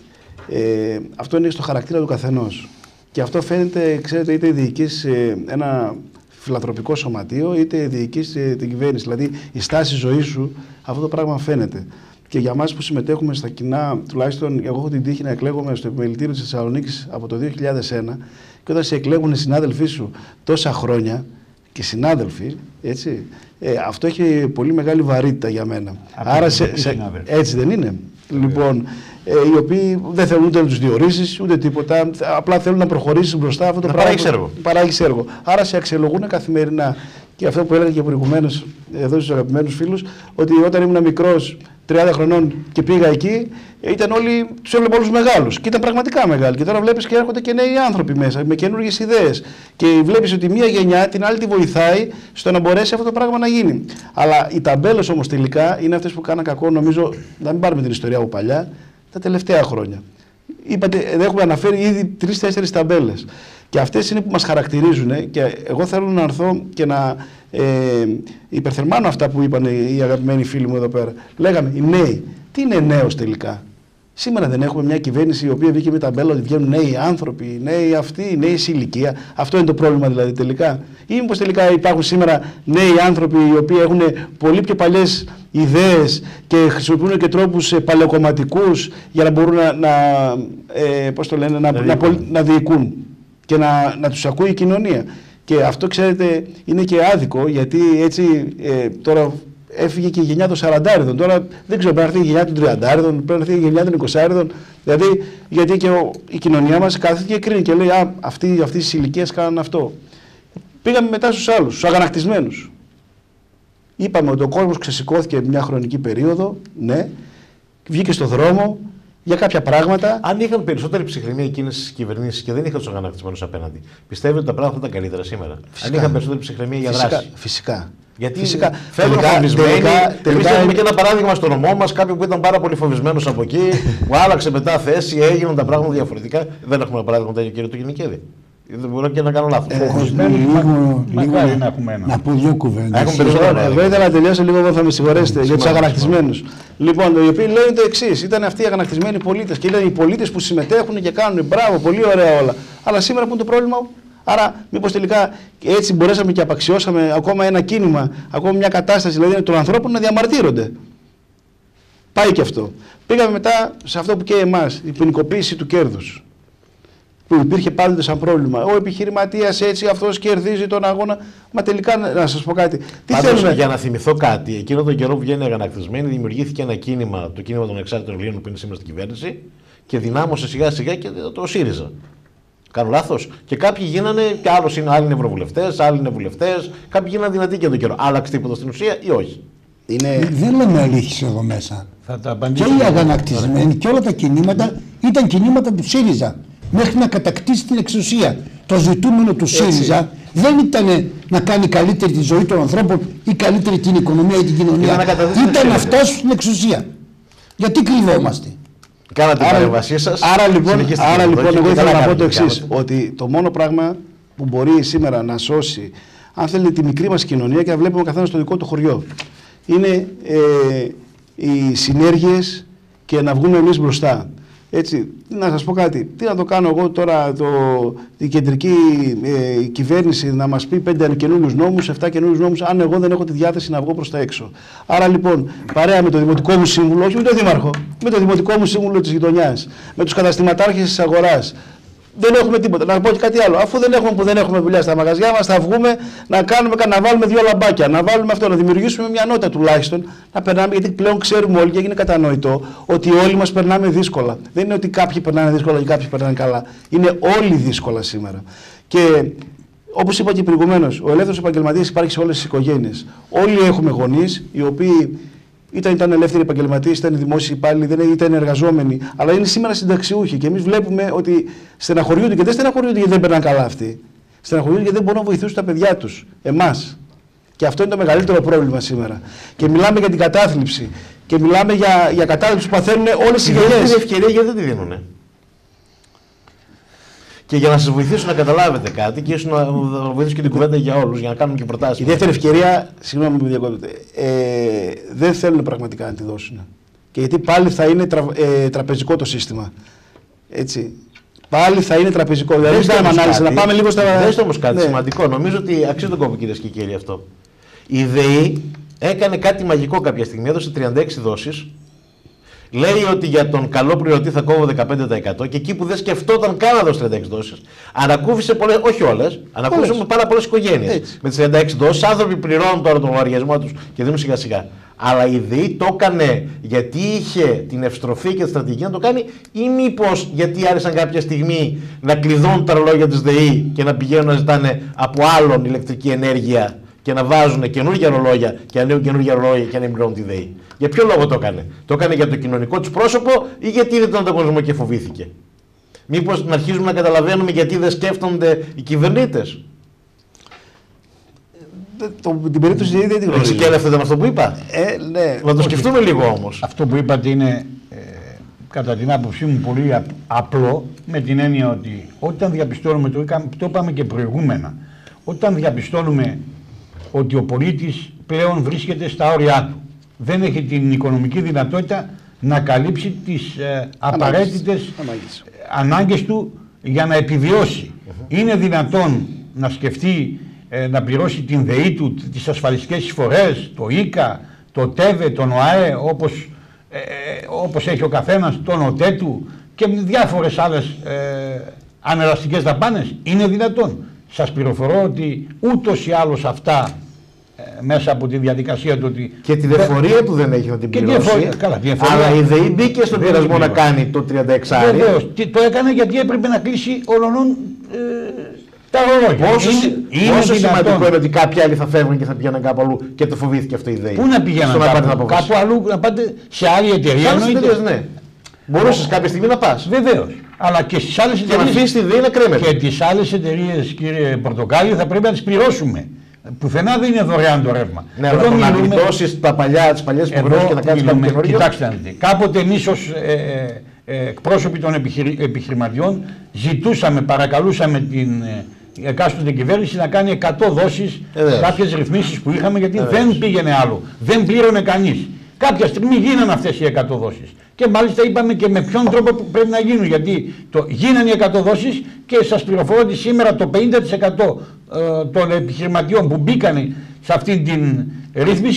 ε, αυτό είναι στο χαρακτήρα του καθενός. Και αυτό φαίνεται, ξέρετε, είτε διοικείς ε, ένα φιλανθρωπικό σωματείο, είτε διοικείς ε, την κυβέρνηση. Δηλαδή, η στάση ζωής σου, αυτό το πράγμα φαίνεται. Και για εμάς που συμμετέχουμε στα κοινά, τουλάχιστον εγώ έχω την τύχη να εκλέγομαι στο επιμελητήριο της Θεσσαλονίκης από το δύο χιλιάδες ένα, και όταν σε εκλέγουν οι συνάδελφοί σου τόσα χρόνια, και συνάδελφοι, έτσι, ε, αυτό έχει πολύ μεγάλη βαρύτητα για μένα. Άρα σε, σε, έτσι δεν είναι? Λοιπόν, ε, οι οποίοι δεν θέλουν ούτε να τους διορίσεις, ούτε τίποτα, απλά θέλουν να προχωρήσεις μπροστά αυτό το να πράγμα. Παράγεις έργο. Παράγεις έργο. Άρα σε αξιολογούν καθημερινά. Και αυτό που έλεγα και προηγουμένως εδώ στους αγαπημένους φίλους, ότι όταν ήμουν μικρός, τριάντα χρονών και πήγα εκεί, ήταν όλοι, τους έβλεπα όλους μεγάλους. Και ήταν πραγματικά μεγάλοι. Και τώρα βλέπεις και έρχονται και νέοι άνθρωποι μέσα, με καινούργιες ιδέες. Και βλέπεις ότι μία γενιά την άλλη τη βοηθάει στο να μπορέσει αυτό το πράγμα να γίνει. Αλλά οι ταμπέλες όμως τελικά είναι αυτές που κάναν κακό, νομίζω, να μην πάρουμε την ιστορία από παλιά, τα τελευταία χρόνια. Είπατε, έχουμε αναφέρει ήδη τρεις-τέσσερις ταμπέλες. Και αυτές είναι που μας χαρακτηρίζουν, και εγώ θέλω να έρθω και να ε, υπερθερμάνω αυτά που είπαν οι αγαπημένοι φίλοι μου εδώ πέρα. Λέγαμε, οι νέοι. Τι είναι νέος τελικά? Σήμερα δεν έχουμε μια κυβέρνηση η οποία βγήκε με ταμπέλα ότι βγαίνουν νέοι άνθρωποι, νέοι αυτοί, νέοι σε ηλικία. Αυτό είναι το πρόβλημα δηλαδή τελικά? Ή μήπως τελικά υπάρχουν σήμερα νέοι άνθρωποι οι οποίοι έχουν πολύ πιο παλιές ιδέες και χρησιμοποιούν και τρόπους παλαιοκομματικούς για να μπορούν να, να, ε, πώς το λένε, να, να, να, να διοικούν και να, να τους ακούει η κοινωνία. Και αυτό, ξέρετε, είναι και άδικο, γιατί έτσι ε, τώρα έφυγε και η γενιά των σαραντάριδων. Τώρα δεν ξέρω, πρέπει να έρθει η γενιά των τριαντάριδων, πρέπει να έρθει η γενιά των εικοσάριδων. Δηλαδή, γιατί και ο, η κοινωνία μας κάθεται και κρίνει και λέει, α, αυτοί, αυτοί τις ηλικίες κάνουν αυτό. Πήγαμε μετά στους άλλους, στους αγανακτισμένους. Είπαμε ότι ο κόσμος ξεσηκώθηκε μια χρονική περίοδο, ναι, βγήκε στο δρόμο για κάποια πράγματα. Αν είχαν περισσότερη ψυχραιμία εκείνες τις κυβερνήσεις και δεν είχαν τους αγανακτισμένους απέναντι, πιστεύετε ότι τα πράγματα θα ήταν καλύτερα σήμερα? Φυσικά. Αν είχαν περισσότερη ψυχραιμία για φυσικά, δράση. Φυσικά. Γιατί φυσικά. φεύγουν φοβισμένοι. Εμείς έχουμε και ένα παράδειγμα στο νομό μας, κάποιον που ήταν πάρα πολύ φοβισμένος από εκεί, που άλλαξε μετά θέση, έγιναν τα πράγματα διαφορετικά. Δεν έχουμε ένα παράδειγμα τέτοιο, κύριε του Γενικέδη? Δεν μπορώ και να κάνω λάθος. Να πω δύο κουβέντες. Εγώ ήθελα να τελειώσω λίγο, εγώ θα με συγχωρέσετε, για τους αγανακτισμένους. Λοιπόν, οι οποίοι λένε το εξής: ήταν αυτοί οι αγανακτισμένοι πολίτες και λένε οι πολίτες που συμμετέχουν και κάνουν μπράβο, πολύ ωραία όλα. Αλλά σήμερα που είναι το πρόβλημα? Άρα, μήπως τελικά έτσι μπορέσαμε και απαξιώσαμε ακόμα ένα κίνημα, ακόμα μια κατάσταση δηλαδή των ανθρώπων να διαμαρτύρονται? Πάει και αυτό. Πήγαμε μετά σε αυτό που καίει εμάς, η ποινικοποίηση του κέρδους, που υπήρχε πάντοτε σαν πρόβλημα. Ο επιχειρηματίας έτσι, αυτός κερδίζει τον αγώνα. Μα τελικά, να σας πω κάτι. Τι Πάντως, θέλουμε? για να θυμηθώ κάτι, εκείνο τον καιρό που βγαίνει αγανακτισμένοι, δημιουργήθηκε ένα κίνημα, το κίνημα των Εξάρτητων Ελλήνων που είναι σήμερα στην κυβέρνηση, και δυνάμωσε σιγά σιγά και το ΣΥΡΙΖΑ. Κάνω λάθος. Και κάποιοι γίνανε, και άλλος είναι, άλλοι είναι ευρωβουλευτές, άλλοι είναι βουλευτές, κάποιοι γίνανε δυνατοί και τον καιρό. Άλλαξε τίποτα στην ουσία ή όχι? Είναι... Δεν λέμε αλήθειες εδώ μέσα. Θα τα και οι αγανακτισμένοι και όλα τα κινήματα ήταν κινήματα του ΣΥΡΙΖΑ μέχρι να κατακτήσει την εξουσία. Το ζητούμενο του ΣΥΡΙΖΑ δεν ήταν να κάνει καλύτερη τη ζωή των ανθρώπων ή καλύτερη την οικονομία ή την κοινωνία. Ήταν να φτάσει στην εξουσία. Γιατί κρυβόμαστε? Κάνατε την παρέμβασή σας. Άρα λοιπόν, άρα, λοιπόν εγώ ήθελα να πω το εξής, ότι το μόνο πράγμα που μπορεί σήμερα να σώσει, αν θέλει, τη μικρή μας κοινωνία, και να βλέπουμε ο καθένας στο δικό του χωριό, είναι ε, οι συνέργειες και να βγούμε εμείς μπροστά. Έτσι, να σας πω κάτι, τι να το κάνω εγώ τώρα, το, η κεντρική ε, κυβέρνηση να μας πει πέντε καινούριους νόμους, εφτά καινούριους νόμους, αν εγώ δεν έχω τη διάθεση να βγω προς τα έξω. Άρα λοιπόν, παρέα με το δημοτικό μου σύμβουλο, όχι με το δήμαρχο, με το δημοτικό μου σύμβουλο της γειτονιάς, με τους καταστηματάρχες της αγοράς, δεν έχουμε τίποτα. Να πω και κάτι άλλο. Αφού δεν έχουμε, που δεν έχουμε δουλειά στα μαγαζιά μας, θα βγούμε να, κάνουμε, να βάλουμε δύο λαμπάκια, να βάλουμε αυτό, να δημιουργήσουμε μια νότα τουλάχιστον, να περνάμε, γιατί πλέον ξέρουμε όλοι και έγινε κατανοητό ότι όλοι μας περνάμε δύσκολα. Δεν είναι ότι κάποιοι περνάνε δύσκολα και κάποιοι περνάνε καλά. Είναι όλοι δύσκολα σήμερα. Και όπως είπα και προηγουμένως, ο ελεύθερος επαγγελματίας υπάρχει σε όλες τις οικογένειες. Όλοι έχουμε γονείς οι οποίοι Ήταν, ήταν ελεύθεροι επαγγελματίες, ήταν δημόσιοι υπάλληλοι, δεν ήταν εργαζόμενοι, αλλά είναι σήμερα συνταξιούχοι. Και εμείς βλέπουμε ότι στεναχωριούνται και δεν στεναχωριούνται γιατί δεν περνάνε καλά αυτοί. Στεναχωριούνται γιατί δεν μπορούν να βοηθήσουν τα παιδιά τους, εμάς. Και αυτό είναι το μεγαλύτερο πρόβλημα σήμερα. Και μιλάμε για την κατάθλιψη. Και μιλάμε για, για κατάθλιψη που παθαίνουν όλες οι γενιές. Την ευκαιρία γιατί δεν τη δίνουνε? Και για να σας βοηθήσω να καταλάβετε κάτι, και ίσως να βοηθήσω και την κουβέντα για όλους, για να κάνουμε και προτάσεις. Η δεύτερη ευκαιρία, συγγνώμη που διακόπτετε, ε, δεν θέλουν πραγματικά να τη δώσουν. Και γιατί πάλι θα είναι τρα, ε, τραπεζικό το σύστημα. Έτσι. Πάλι θα είναι τραπεζικό. Δηλαδή, δεν ανάλυση, να πάμε λίγο στα. Δέστε όμως κάτι ναι. σημαντικό. Νομίζω ότι αξίζει τον κόπο, κυρίες και κύριοι, αυτό. Η ΔΕΗ έκανε κάτι μαγικό κάποια στιγμή, έδωσε τριάντα έξι δόσεις. Λέει ότι για τον καλό πληρωτή θα κόβω δεκαπέντε τοις εκατό και εκεί που δεν σκεφτόταν καν να δώσει τριάντα έξι δόσεις, ανακούφισε πολλές, όχι όλες, ανακούφισε με πάρα πολλές οικογένειες. Με τις τριάντα έξι δόσεις, άνθρωποι πληρώνουν τώρα τον λογαριασμό τους και δίνουν σιγά σιγά. Αλλά η ΔΕΗ το έκανε γιατί είχε την ευστροφή και τη στρατηγική να το κάνει, ή μήπως γιατί άρχισαν κάποια στιγμή να κλειδώνουν τα ρολόγια της ΔΕΗ και να πηγαίνουν να ζητάνε από άλλον ηλεκτρική ενέργεια και να βάζουν καινούργια ρολόγια και να ανοίγουν καινούργια ρολόγια και να πληρώνουν τη ΔΕΗ? Για ποιο λόγο το έκανε? Το έκανε για το κοινωνικό του πρόσωπο ή γιατί είδε τον ανταγωνισμό και φοβήθηκε? Μήπως να αρχίζουμε να καταλαβαίνουμε γιατί δεν σκέφτονται οι κυβερνήτες? Το, την περίπτωση δεν την γνωρίζω. Εξικέλευθετε με αυτό που είπα. Ε, ναι. Να το σκεφτούμε λίγο όμως. Αυτό που είπατε είναι, ε, κατά την άποψή μου, πολύ απλό, με την έννοια ότι όταν διαπιστώνουμε, το, το είπαμε και προηγούμενα, όταν διαπιστώνουμε ότι ο πολίτης πλέον βρίσκεται στα όρια του, δεν έχει την οικονομική δυνατότητα να καλύψει τις ε, απαραίτητες ανάγκες. ανάγκες του για να επιβιώσει. Uh-huh. Είναι δυνατόν να σκεφτεί ε, να πληρώσει την ΔΕΗ του, τις ασφαλιστικές εισφορές, το ΙΚΑ, το ΤΕΒΕ, τον ΟΑΕ, όπως, ε, όπως έχει ο καθένας, τον ΟΤΕ του και διάφορες άλλες ε, ανελαστικές δαπάνες? Είναι δυνατόν? Σας πληροφορώ ότι ούτως ή άλλως αυτά μέσα από τη διαδικασία του ότι... Και τη δεφορία του δεν έχει να την πληρώσει. Καλά, αλλά η ΔΕΗ μπήκε στον πειρασμό να κάνει το τριάντα έξι. Βεβαίως. Το έκανε γιατί έπρεπε να κλείσει ολονών ε, τα ρολόγια. Πόσο, είναι πόσο σημαντικό είναι ότι κάποιοι άλλοι θα φεύγουν και θα πηγαίνουν κάπου αλλού και το φοβήθηκε αυτό η ΔΕΗ? Πού να πηγαίνουν κάπου, κάπου αλλού, να πάτε σε άλλη εταιρεία? Ναι. Μπορούσες κάποια στιγμή να πας. Βεβαίως. Αλλά και στις άλλες εταιρείες. Και να αφήσεις τη ΔΕΗ να κρέμεται. Και τις άλλες εταιρείες, κύριε Πορτοκάλι, θα πρέπει να τις πληρώσουμε. Πουθενά δεν είναι δωρεάν το ρεύμα. Ναι, αλλά το να γλιτώσεις τα παλιά, τις παλιές υποχρεώσεις και να κάνεις κάτι καινούργιο. Κοιτάξτε να δείτε. Κάποτε εμείς ως ε, ε, ε, εκπρόσωποι των επιχειρη, επιχειρηματιών ζητούσαμε, παρακαλούσαμε την ε, εκάστοτε κυβέρνηση να κάνει εκατό δόσεις ε, κάποιες ρυθμίσεις που είχαμε, γιατί ε, δεν πήγαινε άλλο. Δεν πλήρωνε κανείς. Κάποια στιγμή γίνανε αυτές οι εκατό δόσεις. Και μάλιστα είπαμε και με ποιον τρόπο πρέπει να γίνουν. Γιατί το, γίνανε οι εκατό δόσεις και σας πληροφορώ ότι σήμερα το πενήντα τοις εκατό ε, των επιχειρηματιών που μπήκαν σε αυτήν την ρύθμιση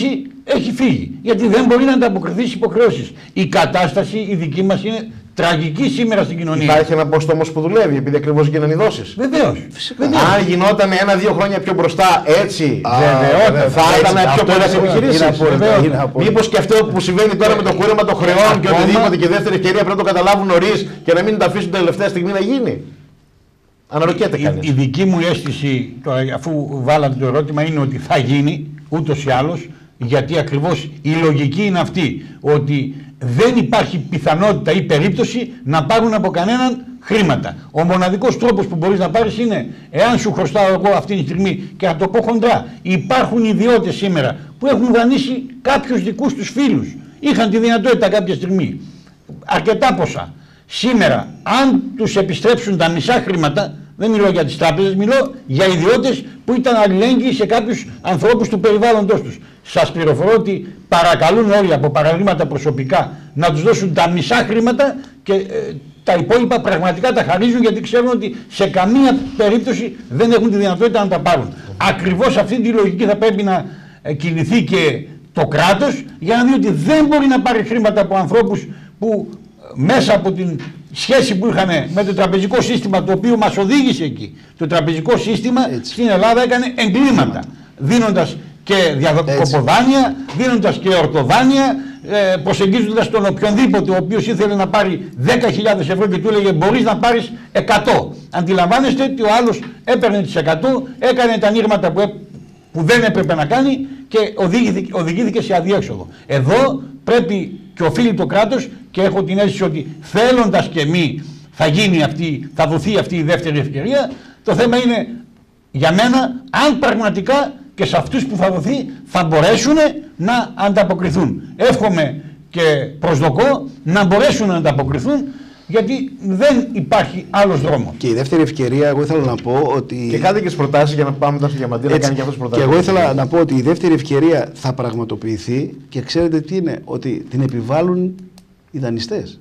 έχει φύγει. Γιατί δεν μπορεί να ανταποκριθεί στις υποχρεώσεις. Η κατάσταση η δική μας είναι τραγική σήμερα στην κοινωνία. Υπάρχει ένα πόστο όμως που δουλεύει, επειδή ακριβώς γίνανε οι δόσεις. Βεβαίως. Αν γινόταν ένα-δύο χρόνια πιο μπροστά έτσι, βεβαίως, θα ήταν πιο πολλές επιχειρήσεις. Μήπως και αυτό που συμβαίνει τώρα με το κούρεμα των χρεών και οτιδήποτε και δεύτερη ευκαιρία πρέπει να το καταλάβουν νωρίς και να μην τα αφήσουν τελευταία στιγμή να γίνει. Αναρωτιέται κανείς. Η, η δική μου αίσθηση, αφού βάλατε το ερώτημα, είναι ότι θα γίνει ούτως ή άλλως, γιατί ακριβώς η λογική είναι αυτή, ότι δεν υπάρχει πιθανότητα ή περίπτωση να πάρουν από κανέναν χρήματα. Ο μοναδικός τρόπος που μπορείς να πάρεις είναι, εάν σου χρωστάω εγώ αυτή τη στιγμή, και να το πω χοντρά, υπάρχουν ιδιώτες σήμερα που έχουν δανείσει κάποιους δικούς τους φίλους. Είχαν τη δυνατότητα κάποια στιγμή. Αρκετά ποσά. Σήμερα, αν τους επιστρέψουν τα μισά χρήματα, δεν μιλώ για τις τράπεζες, μιλώ για ιδιώτες που ήταν αλληλέγγυοι σε κάποιους ανθρώπους του περιβάλλοντος τους. Σας πληροφορώ ότι παρακαλούν όλοι από παραδείγματα προσωπικά να τους δώσουν τα μισά χρήματα και ε, τα υπόλοιπα πραγματικά τα χαρίζουν, γιατί ξέρουν ότι σε καμία περίπτωση δεν έχουν τη δυνατότητα να τα πάρουν. Ακριβώς αυτή τη λογική θα πρέπει να ε, κινηθεί και το κράτος, για να δει ότι δεν μπορεί να πάρει χρήματα από ανθρώπους που μέσα από την σχέση που είχαν με το τραπεζικό σύστημα, το οποίο μας οδήγησε εκεί. Το τραπεζικό σύστημα έτσι στην Ελλάδα έκανε εγκλήματα, δίνοντας και διαδοκοποδάνεια, δίνοντας και ορτοδάνεια, ε, προσεγγίζοντας τον οποιονδήποτε ο οποίος ήθελε να πάρει δέκα χιλιάδες ευρώ και του έλεγε μπορείς να πάρεις εκατό. Αντιλαμβάνεστε ότι ο άλλος έπαιρνε τις εκατό, έκανε τα ανοίγματα που, έ, που δεν έπρεπε να κάνει και οδηγήθηκε, οδηγήθηκε σε αδιέξοδο. Εδώ πρέπει και οφείλει το κράτος, και έχω την αίσθηση ότι θέλοντας και μη θα γίνει αυτή, θα δοθεί αυτή η δεύτερη ευκαιρία. Το θέμα είναι για μένα αν πραγματικά και σε αυτούς που θα δοθεί θα μπορέσουν να ανταποκριθούν. Εύχομαι και προσδοκώ να μπορέσουν να ανταποκριθούν, γιατί δεν υπάρχει άλλος δρόμος. Και η δεύτερη ευκαιρία, εγώ ήθελα να πω ότι. Και κάντε και τις προτάσεις για να πάμε μετά στο Διαμαντή να κάνει και αυτές τις προτάσεις. Και εγώ ήθελα να πω ότι η δεύτερη ευκαιρία θα πραγματοποιηθεί και ξέρετε τι είναι, ότι την επιβάλλουν οι δανειστές.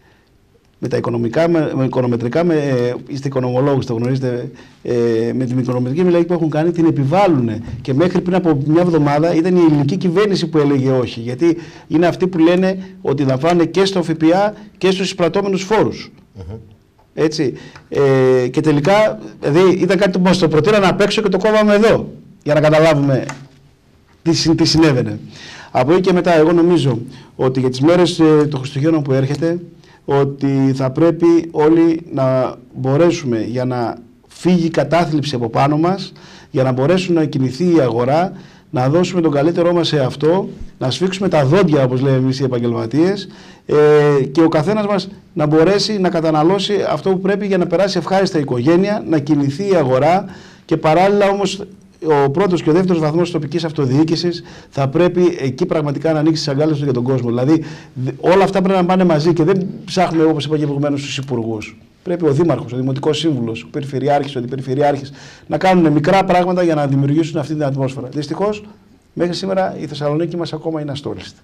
Με τα οικονομικά, με, με οικονομετρικά, με, ε, είστε οικονομολόγους, το γνωρίζετε, ε, με την οικονομετρική μελέτη που έχουν κάνει, την επιβάλλουν. Και μέχρι πριν από μια εβδομάδα ήταν η ελληνική κυβέρνηση που έλεγε όχι. Γιατί είναι αυτοί που λένε ότι λαμβάνουν και στο ΦΠΑ και στους εισπρατώμενους φόρους. Mm-hmm. Έτσι. Ε, και τελικά, δηλαδή ήταν κάτι που μας το προτείνανε απ' έξω και το κόβαμε εδώ, για να καταλάβουμε τι, τι συνέβαινε. Από εκεί και μετά, εγώ νομίζω ότι για τις μέρες ε, των Χριστουγέννων που έρχεται, ότι θα πρέπει όλοι να μπορέσουμε, για να φύγει η κατάθλιψη από πάνω μας, για να μπορέσουν να κινηθεί η αγορά, να δώσουμε τον καλύτερό μας σε αυτό, να σφίξουμε τα δόντια, όπως λέμε εμείς οι επαγγελματίες, ε, και ο καθένας μας να μπορέσει να καταναλώσει αυτό που πρέπει για να περάσει ευχάριστα η οικογένεια, να κινηθεί η αγορά, και παράλληλα όμως ο πρώτος και ο δεύτερος βαθμός της τοπικής αυτοδιοίκησης θα πρέπει εκεί πραγματικά να ανοίξει τις αγκάλες του για τον κόσμο. Δηλαδή όλα αυτά πρέπει να πάνε μαζί και δεν ψάχνουμε, όπως είπα και προηγουμένως, στους υπουργούς. Πρέπει ο Δήμαρχος, ο Δημοτικός Σύμβουλος, ο Περιφερειάρχης, ο Αντιπεριφερειάρχης να κάνουν μικρά πράγματα για να δημιουργήσουν αυτή την ατμόσφαιρα. Δυστυχώς, μέχρι σήμερα η Θεσσαλονίκη μας ακόμα είναι αστόριστη.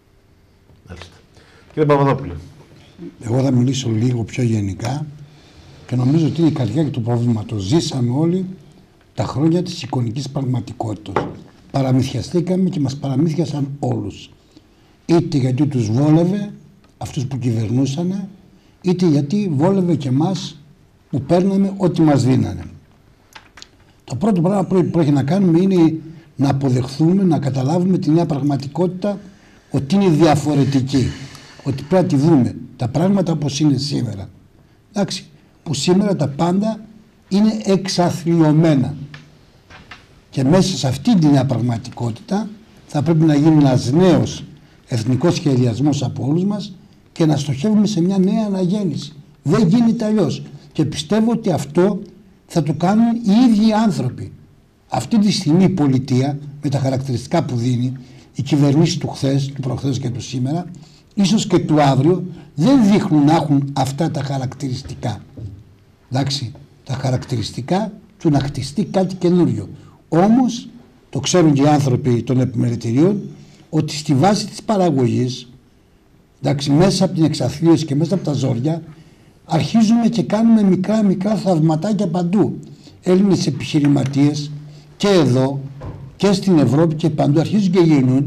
Κύριε Παπαδόπουλε. Εγώ θα μιλήσω λίγο πιο γενικά και νομίζω ότι είναι η καρδιά και το πρόβλημα. Το ζήσαμε όλοι τα χρόνια της εικονικής πραγματικότητας. Παραμυθιαστήκαμε και μας παραμύθιασαν όλους. Είτε γιατί τους βόλευε αυτούς που κυβερνούσαν, είτε γιατί βόλευε και εμάς που παίρναμε ό,τι μας δίνανε. Το πρώτο πράγμα που έχει να κάνουμε είναι να αποδεχθούμε, να καταλάβουμε τη νέα πραγματικότητα, ότι είναι διαφορετική. Ότι πρέπει να τη δούμε τα πράγματα όπως είναι σήμερα. Εντάξει, που σήμερα τα πάντα είναι εξαθλιωμένα. Και μέσα σε αυτή την νέα πραγματικότητα θα πρέπει να γίνει ένας νέος εθνικός σχεδιασμός από όλους μας και να στοχεύουμε σε μια νέα αναγέννηση. Δεν γίνεται αλλιώς. Και πιστεύω ότι αυτό θα το κάνουν οι ίδιοι άνθρωποι. Αυτή τη στιγμή η πολιτεία, με τα χαρακτηριστικά που δίνει, οι κυβερνήσεις του χθες, του προχθές και του σήμερα, ίσως και του αύριο, δεν δείχνουν να έχουν αυτά τα χαρακτηριστικά. Εντάξει, τα χαρακτηριστικά του να χτιστεί κάτι καινούριο. Όμως, το ξέρουν και οι άνθρωποι των επιμελητηρίων, ότι στη βάση της παραγωγής, εντάξει, μέσα από την εξαθλίωση και μέσα από τα ζόρια, αρχίζουμε και κάνουμε μικρά μικρά θαυματάκια παντού. Έλληνες επιχειρηματίες και εδώ και στην Ευρώπη και παντού αρχίζουν και γεννούνται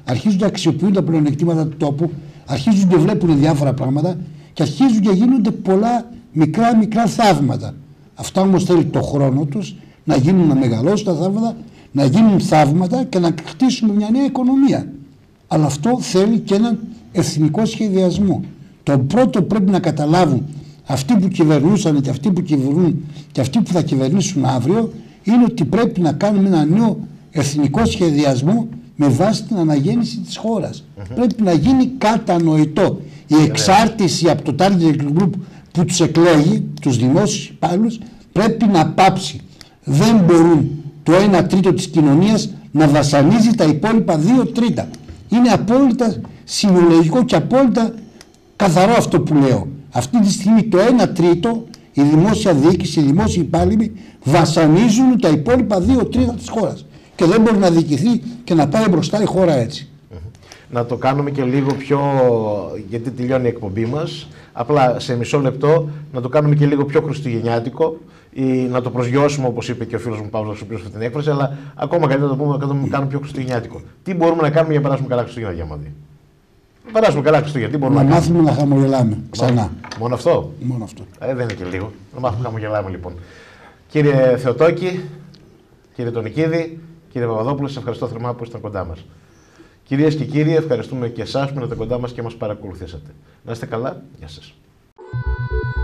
αρχίζουν να αξιοποιούν τα πλεονεκτήματα του τόπου, αρχίζουν και βλέπουν διάφορα πράγματα και αρχίζουν και γίνονται πολλά μικρά μικρά θαύματα. Αυτά όμως θέλει το χρόνο τους να γίνουν, να μεγαλώσουν τα θαύματα, να γίνουν θαύματα και να χτίσουμε μια νέα οικονομία. Αλλά αυτό θέλει και έναν εθνικό σχεδιασμό. Το πρώτο πρέπει να καταλάβουν αυτοί που κυβερνούσαν και αυτοί που κυβερνούν και αυτοί που θα κυβερνήσουν αύριο, είναι ότι πρέπει να κάνουμε ένα νέο εθνικό σχεδιασμό με βάση την αναγέννηση της χώρας. Mm-hmm. Πρέπει να γίνει κατανοητό. Η εξάρτηση από το target group που τους εκλέγει, τους δημόσιους υπάλληλους, πρέπει να πάψει. Δεν μπορούν το ένα τρίτο της κοινωνίας να βασανίζει τα υπόλοιπα δύο τρίτα. Είναι απόλυτα συνολογικό και απόλυτα καθαρό αυτό που λέω. Αυτή τη στιγμή το ένα τρίτο, η δημόσια διοίκηση, οι δημόσιοι υπάλληλοι βασανίζουν τα υπόλοιπα δύο τρίτα της χώρας. Και δεν μπορεί να διοικηθεί και να πάει μπροστά η χώρα έτσι. Να το κάνουμε και λίγο πιο, γιατί τελειώνει η εκπομπή μας, απλά σε μισό λεπτό να το κάνουμε και λίγο πιο χριστουγεννιάτικο ή να το προσγειώσουμε, όπως είπε και ο φίλος μου Παύλος, ο οποίος αυτή την έκφραση, αλλά ακόμα καλύτερα να το πούμε, να το κάνουμε πιο χριστουγεννιάτικο. Τι μπορούμε να κάνουμε για να περάσουμε καλά Χριστούγεννα, Διαμαντή? Να περάσουμε καλά Χριστούγεννα, τι μπορούμε να, να, να μάθουμε να χαμογελάμε ξανά. Μόνο αυτό? Μόνο αυτό. Ε, δεν είναι και λίγο. Να μάθουμε να χαμογελάμε λοιπόν. Κύριε Θεοτόκη, κύριε Τονικίδη, κύριε Παπαδόπουλο, σας ευχαριστώ θερμά που ήσασταν κοντά μας. Κυρίες και κύριοι, ευχαριστούμε και εσάς που ήσασταν κοντά μας και μας παρακολουθήσατε. Να είστε καλά. Γεια σας.